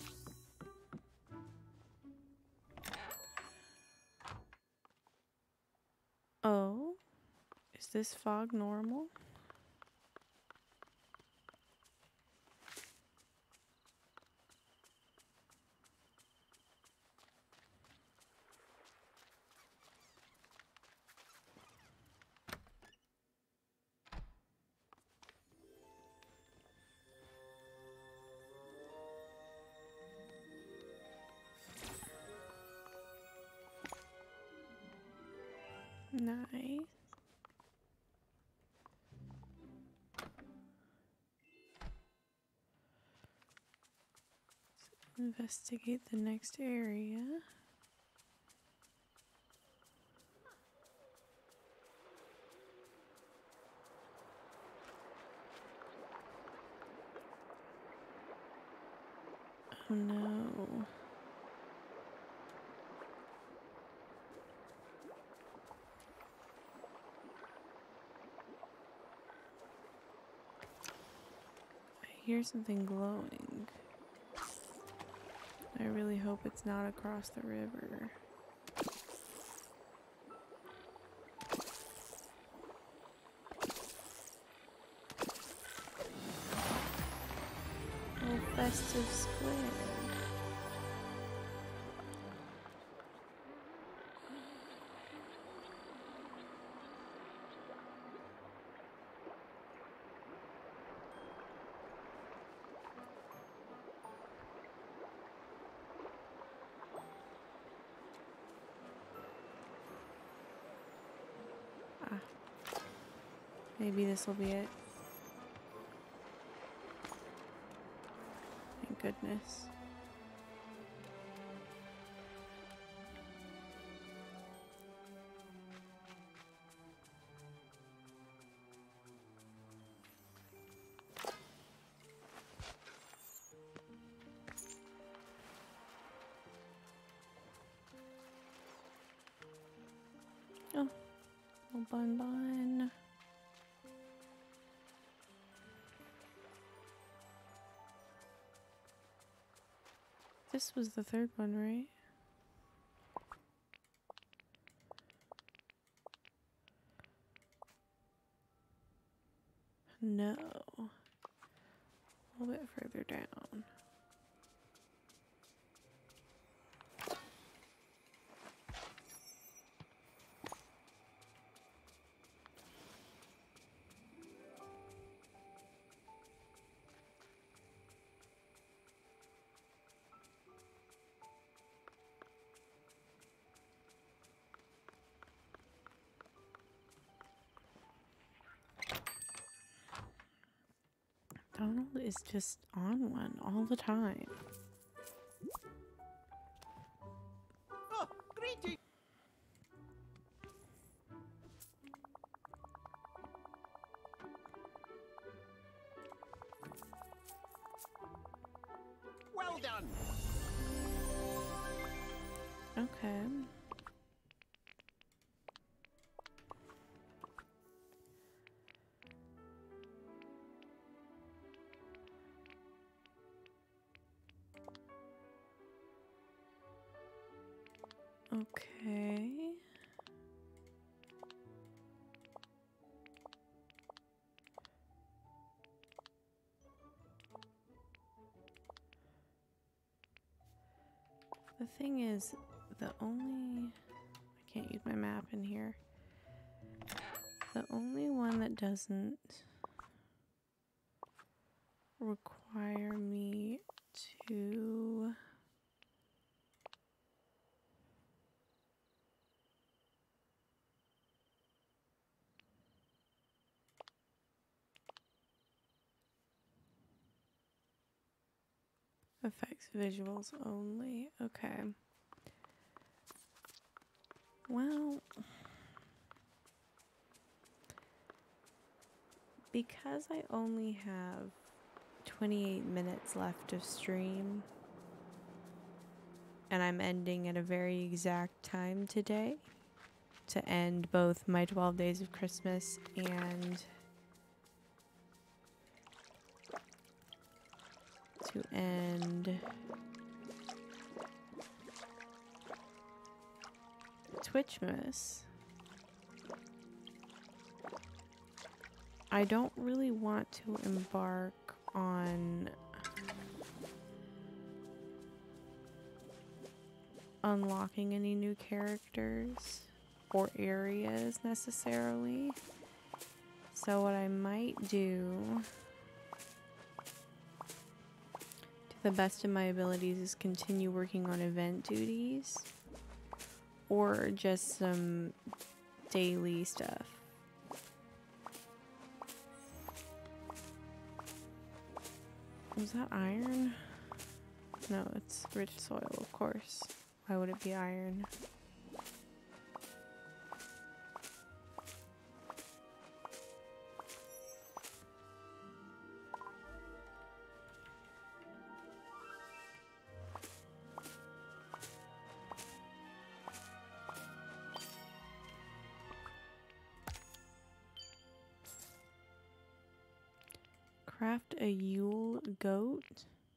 Oh, is this fog normal? Nice. Investigate the next area. Oh no. I hear something glowing. I really hope it's not across the river. Oh, festive squid. Ah, maybe this will be it. Thank goodness. Oh, little bun bun. This was the 3rd one, right? No. A little bit further down. Donald is just on one all the time. Oh, greeting. Well done. Okay. Okay. The thing is, I can't use my map in here. The only one that doesn't require me to affects visuals only. Okay. Well, because I only have 28 minutes left of stream, and I'm ending at a very exact time today to end both my 12 days of Christmas and to end Twitchmas. I don't really want to embark on unlocking any new characters or areas necessarily. So what I might do, to the best of my abilities, is continue working on event duties or just some daily stuff. Was that iron? No, it's rich soil, of course. Why would it be iron? Craft a Yule goat.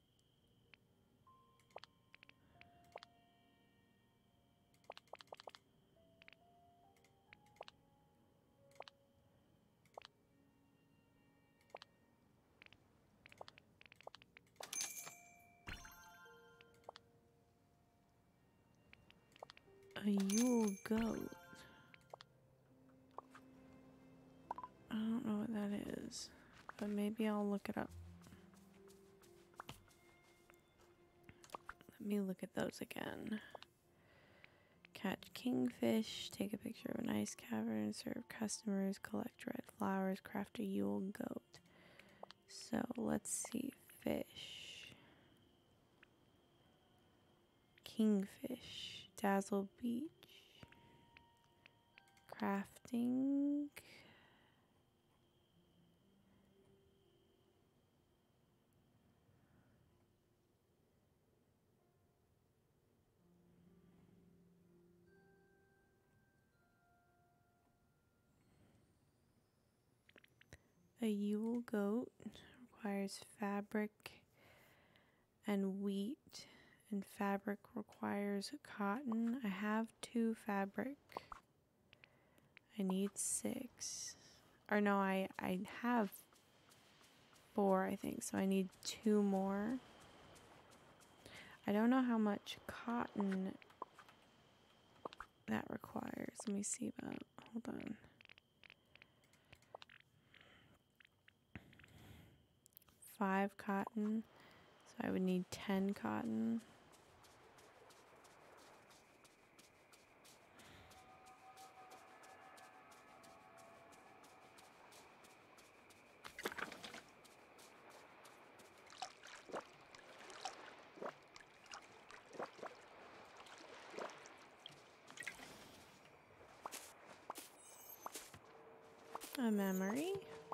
A Yule goat. I don't know what that is, but maybe I'll look it up. Let me look at those again. Catch kingfish, take a picture of an ice cavern, serve customers, collect red flowers, craft a Yule goat. So let's see, fish. Kingfish, Dazzle Beach, crafting. A Yule goat requires fabric and wheat, and fabric requires cotton. I have 2 fabric. I need 6. Or no, I have 4, I think, so I need 2 more. I don't know how much cotton that requires. Let me see about, hold on. 5 cotton, so I would need 10 cotton. A memory.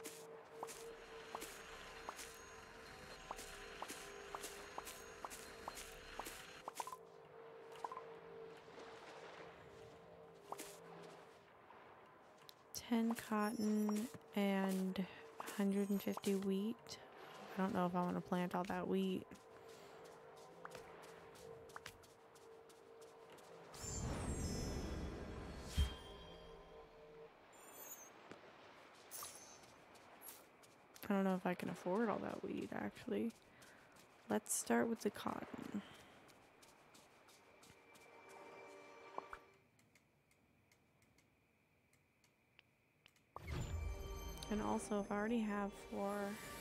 Cotton and 150 wheat. I don't know if I want to plant all that wheat. if I can afford all that weed, actually. Let's start with the cotton. And also, if I already have 4,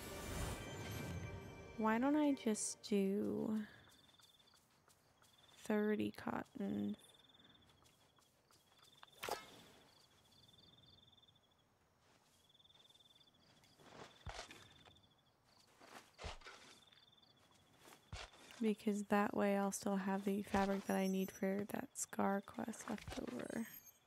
why don't I just do 30 cotton? Because that way I'll still have the fabric that I need for that scar quest left over.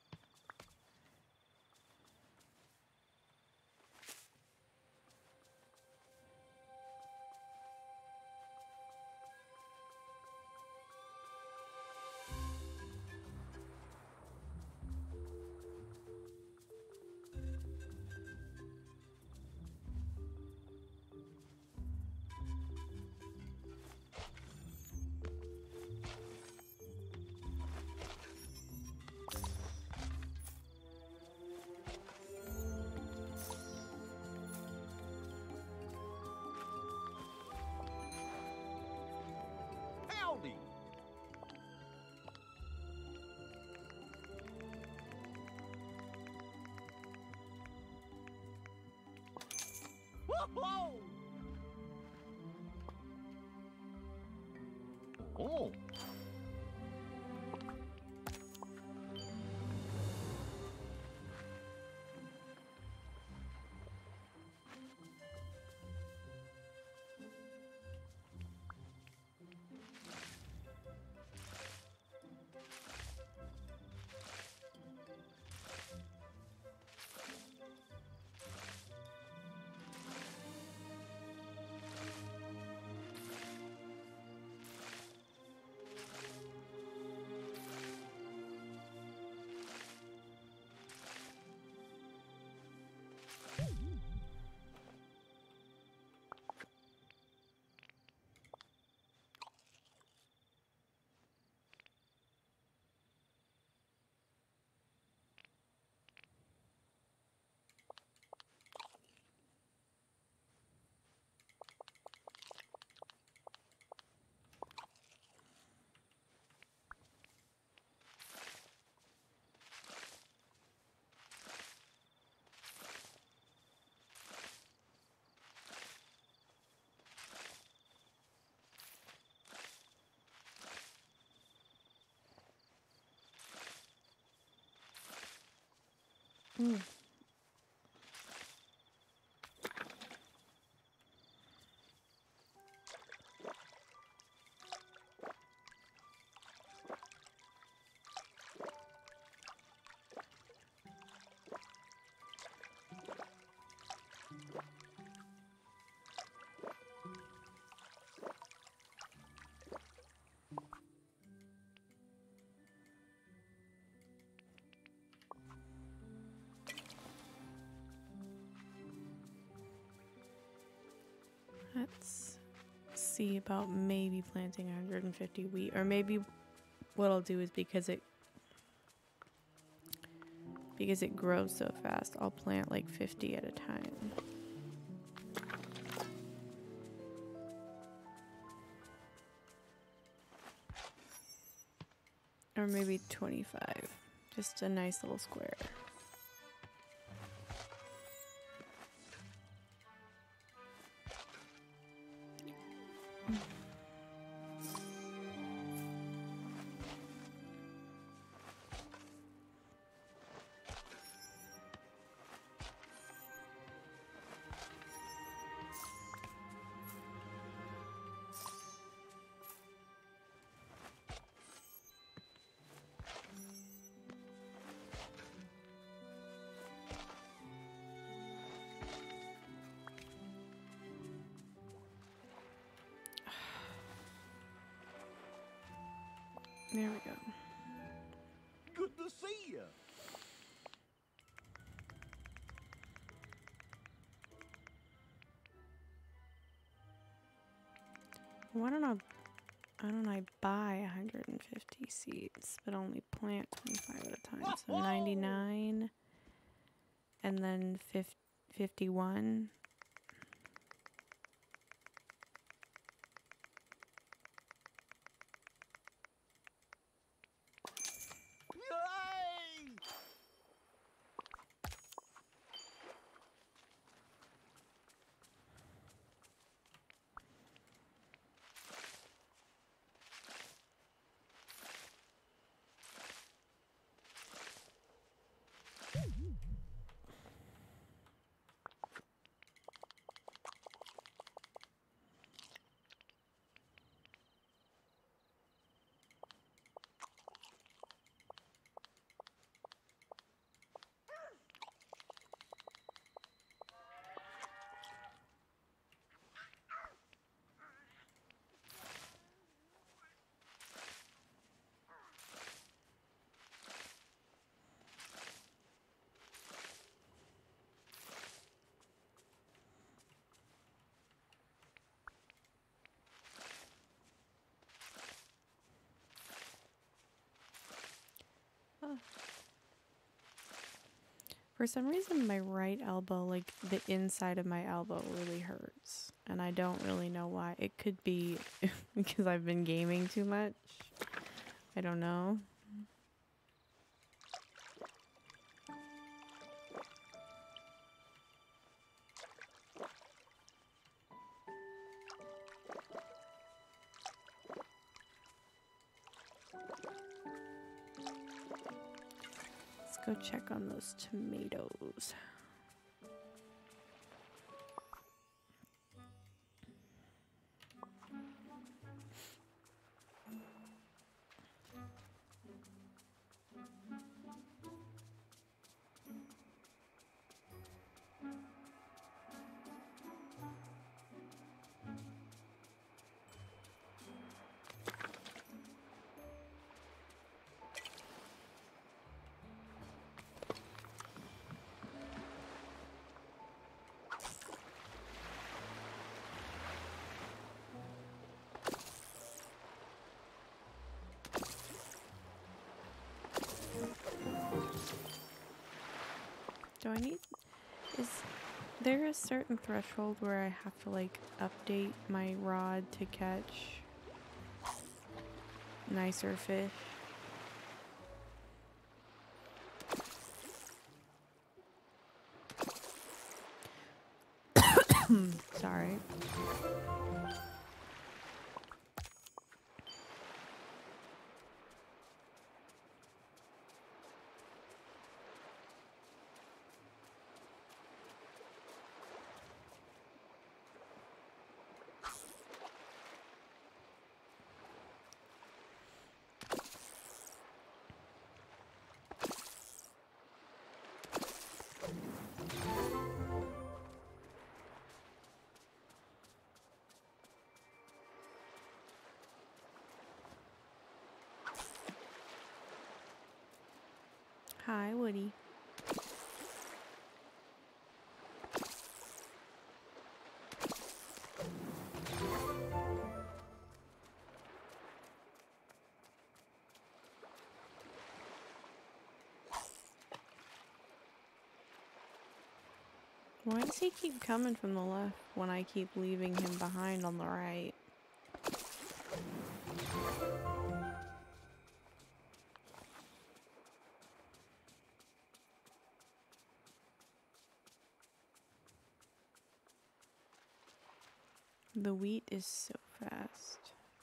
Howdy. Whoa! Oh. Mm. Let's see about maybe planting 150 wheat, or maybe what I'll do is because it grows so fast, I'll plant like 50 at a time. Or maybe 25, just a nice little square. There we go. Good to see you. Why don't I buy 150 seeds, but only plant 25 at a time? So 99, and then 51. For some reason, my right elbow, like the inside of my elbow, really hurts. And I don't really know why. It could be because I've been gaming too much. I don't know. Let's go check on those tomatoes. Do I need... Is there a certain threshold where I have to, like, update my rod to catch nicer fish? Sorry. Hi, Woody. Why does he keep coming from the left when I keep leaving him behind on the right? The wheat is so fast.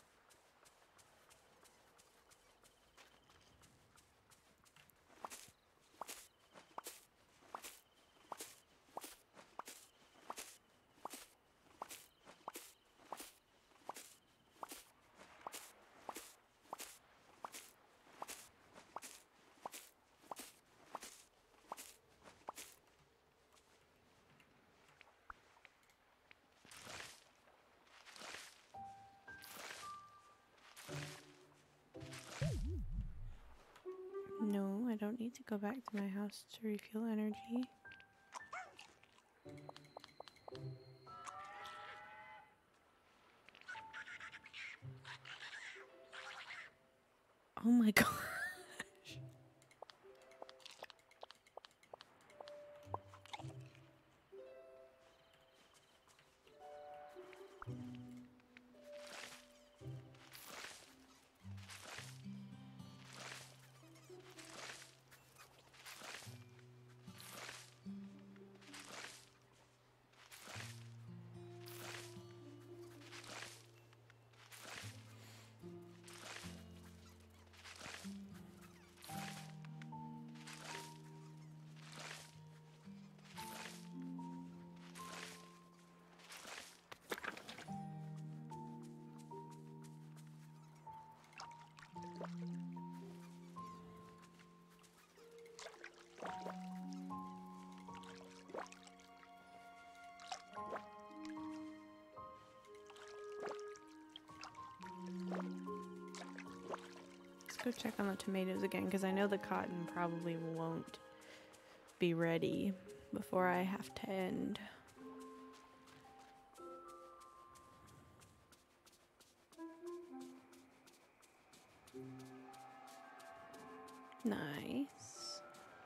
No, I don't need to go back to my house to refuel energy. Oh my god. Go check on the tomatoes again because I know the cotton probably won't be ready before I have to end. Nice.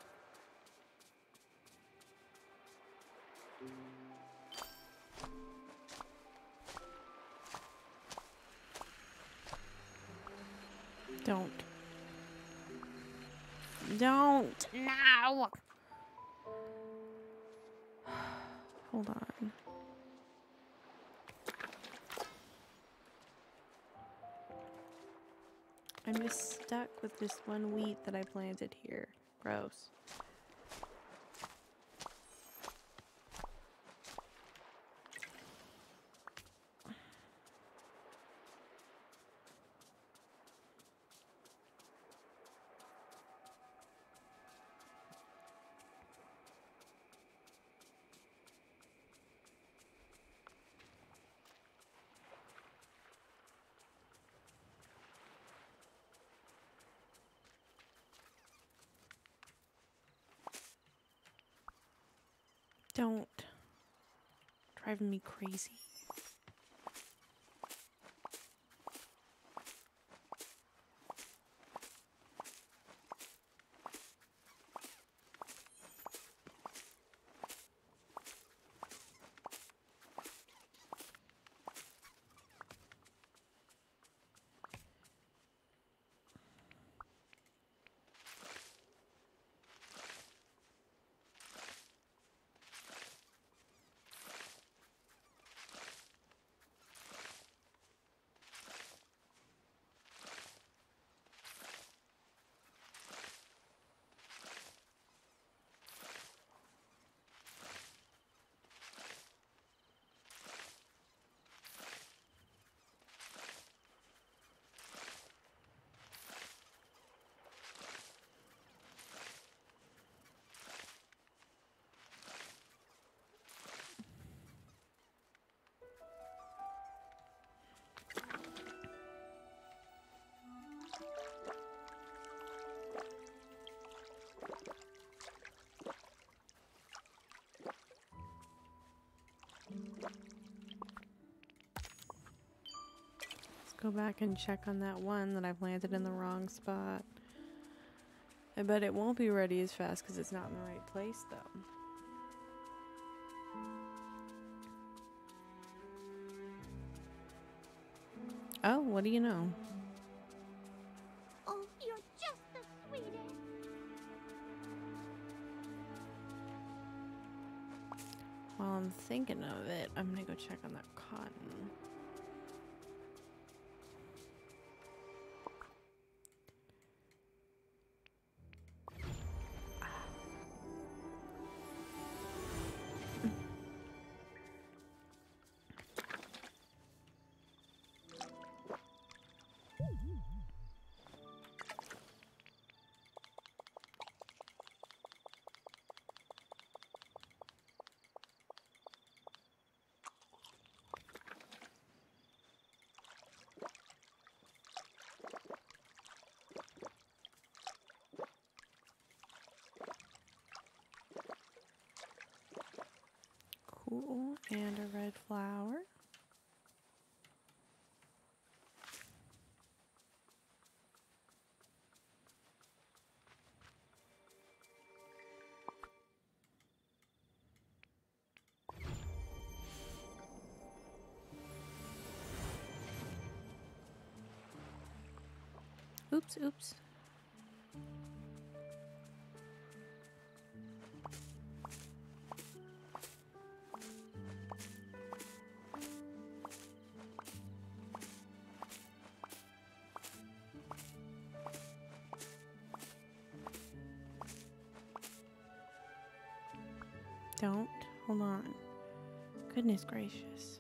Don't. Don't. No. Hold on. I'm just stuck with this one wheat that I planted here. Gross. Don't. Driving me crazy. Go back and check on that one that I planted in the wrong spot. I bet it won't be ready as fast because it's not in the right place, though. Oh, what do you know? Oh, you're just the sweetest. While I'm thinking of it, I'm gonna go check on that cotton. Cool, and a red flower. Oops, oops. Don't. Hold on. Goodness gracious.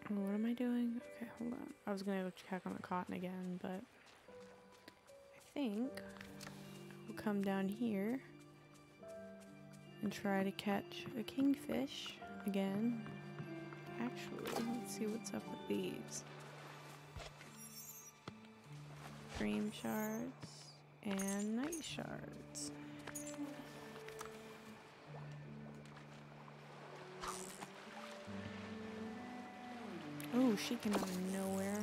What am I doing? Okay, hold on. I was gonna go check on the cotton again, but I think we'll come down here and try to catch a kingfish again. Actually, let's see what's up with these. Dream shards and night shards. Oh, she came out of nowhere.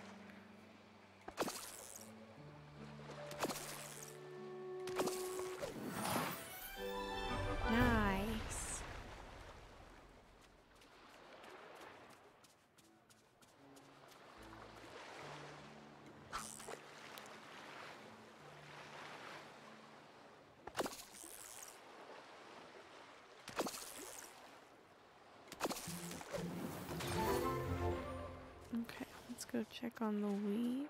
Nice. Okay, let's go check on the wheat.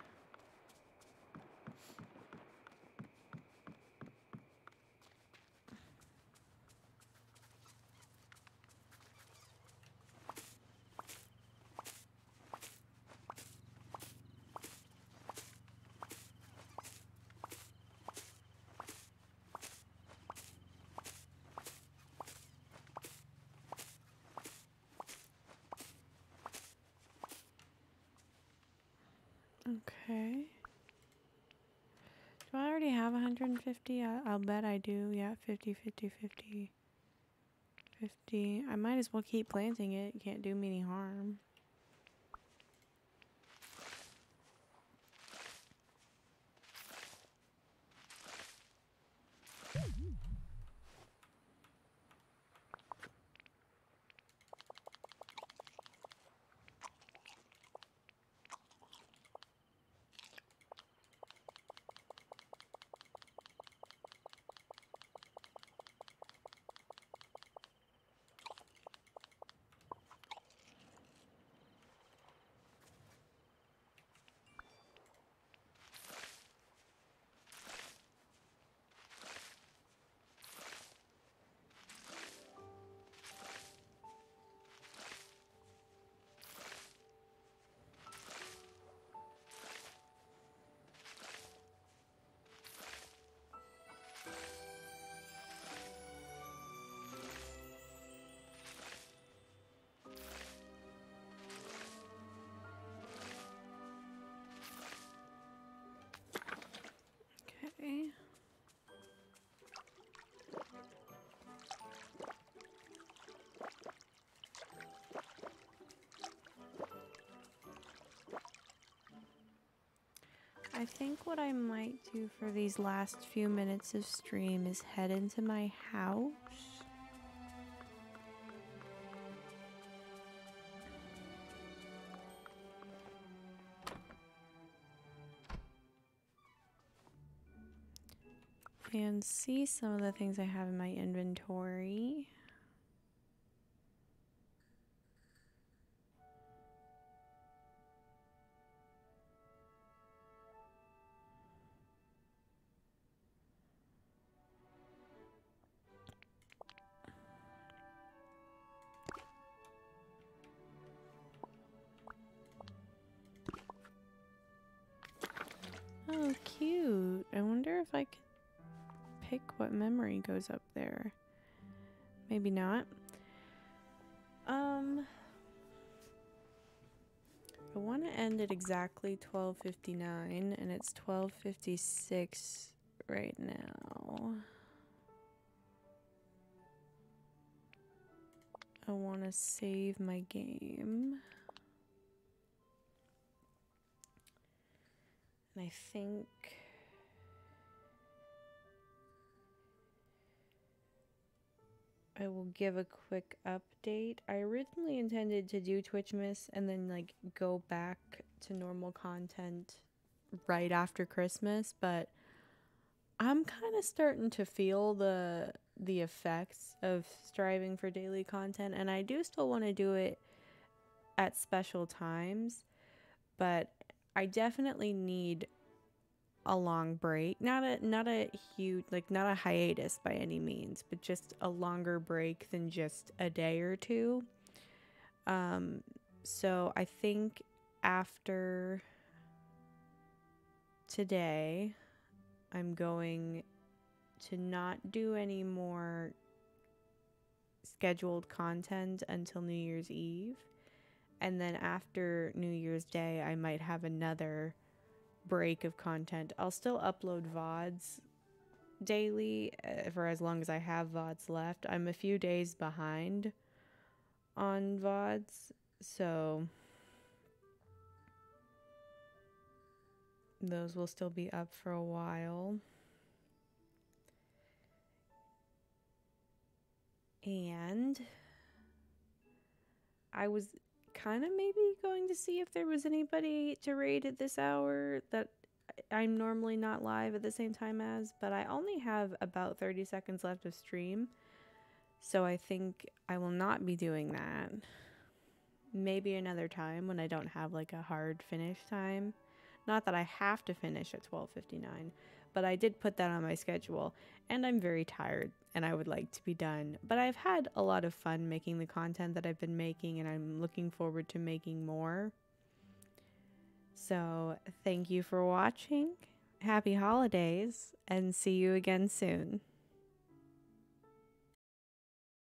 Okay. Do I already have 150? I'll bet I do. Yeah, 50, 50, 50, 50. I might as well keep planting it. Can't do me any harm. Okay. I think what I might do for these last few minutes of stream is head into my house. And see some of the things I have in my inventory. Oh, cute. I wonder if I could pick what memory goes up there. Maybe not. I want to end at exactly 12:59 and it's 12:56 right now. I want to save my game. And I think I will give a quick update. I originally intended to do Twitchmas and then like go back to normal content right after Christmas, but I'm kind of starting to feel the effects of striving for daily content, and I do still want to do it at special times, but I definitely need a long break. Not a huge, like, not a hiatus by any means, but just a longer break than just a day or two. So I think after today, I'm going to not do any more scheduled content until New Year's Eve. And then after New Year's Day, I might have another break of content. I'll still upload VODs daily for as long as I have VODs left. I'm a few days behind on VODs, so those will still be up for a while. And I was kind of maybe going to see if there was anybody to raid at this hour that I'm normally not live at the same time as, but I only have about 30 seconds left of stream, so I think I will not be doing that. Maybe another time when I don't have like a hard finish time. Not that I have to finish at 12:59, but I did put that on my schedule, and I'm very tired and I would like to be done. But I've had a lot of fun making the content that I've been making, and I'm looking forward to making more. So thank you for watching. Happy holidays, and see you again soon.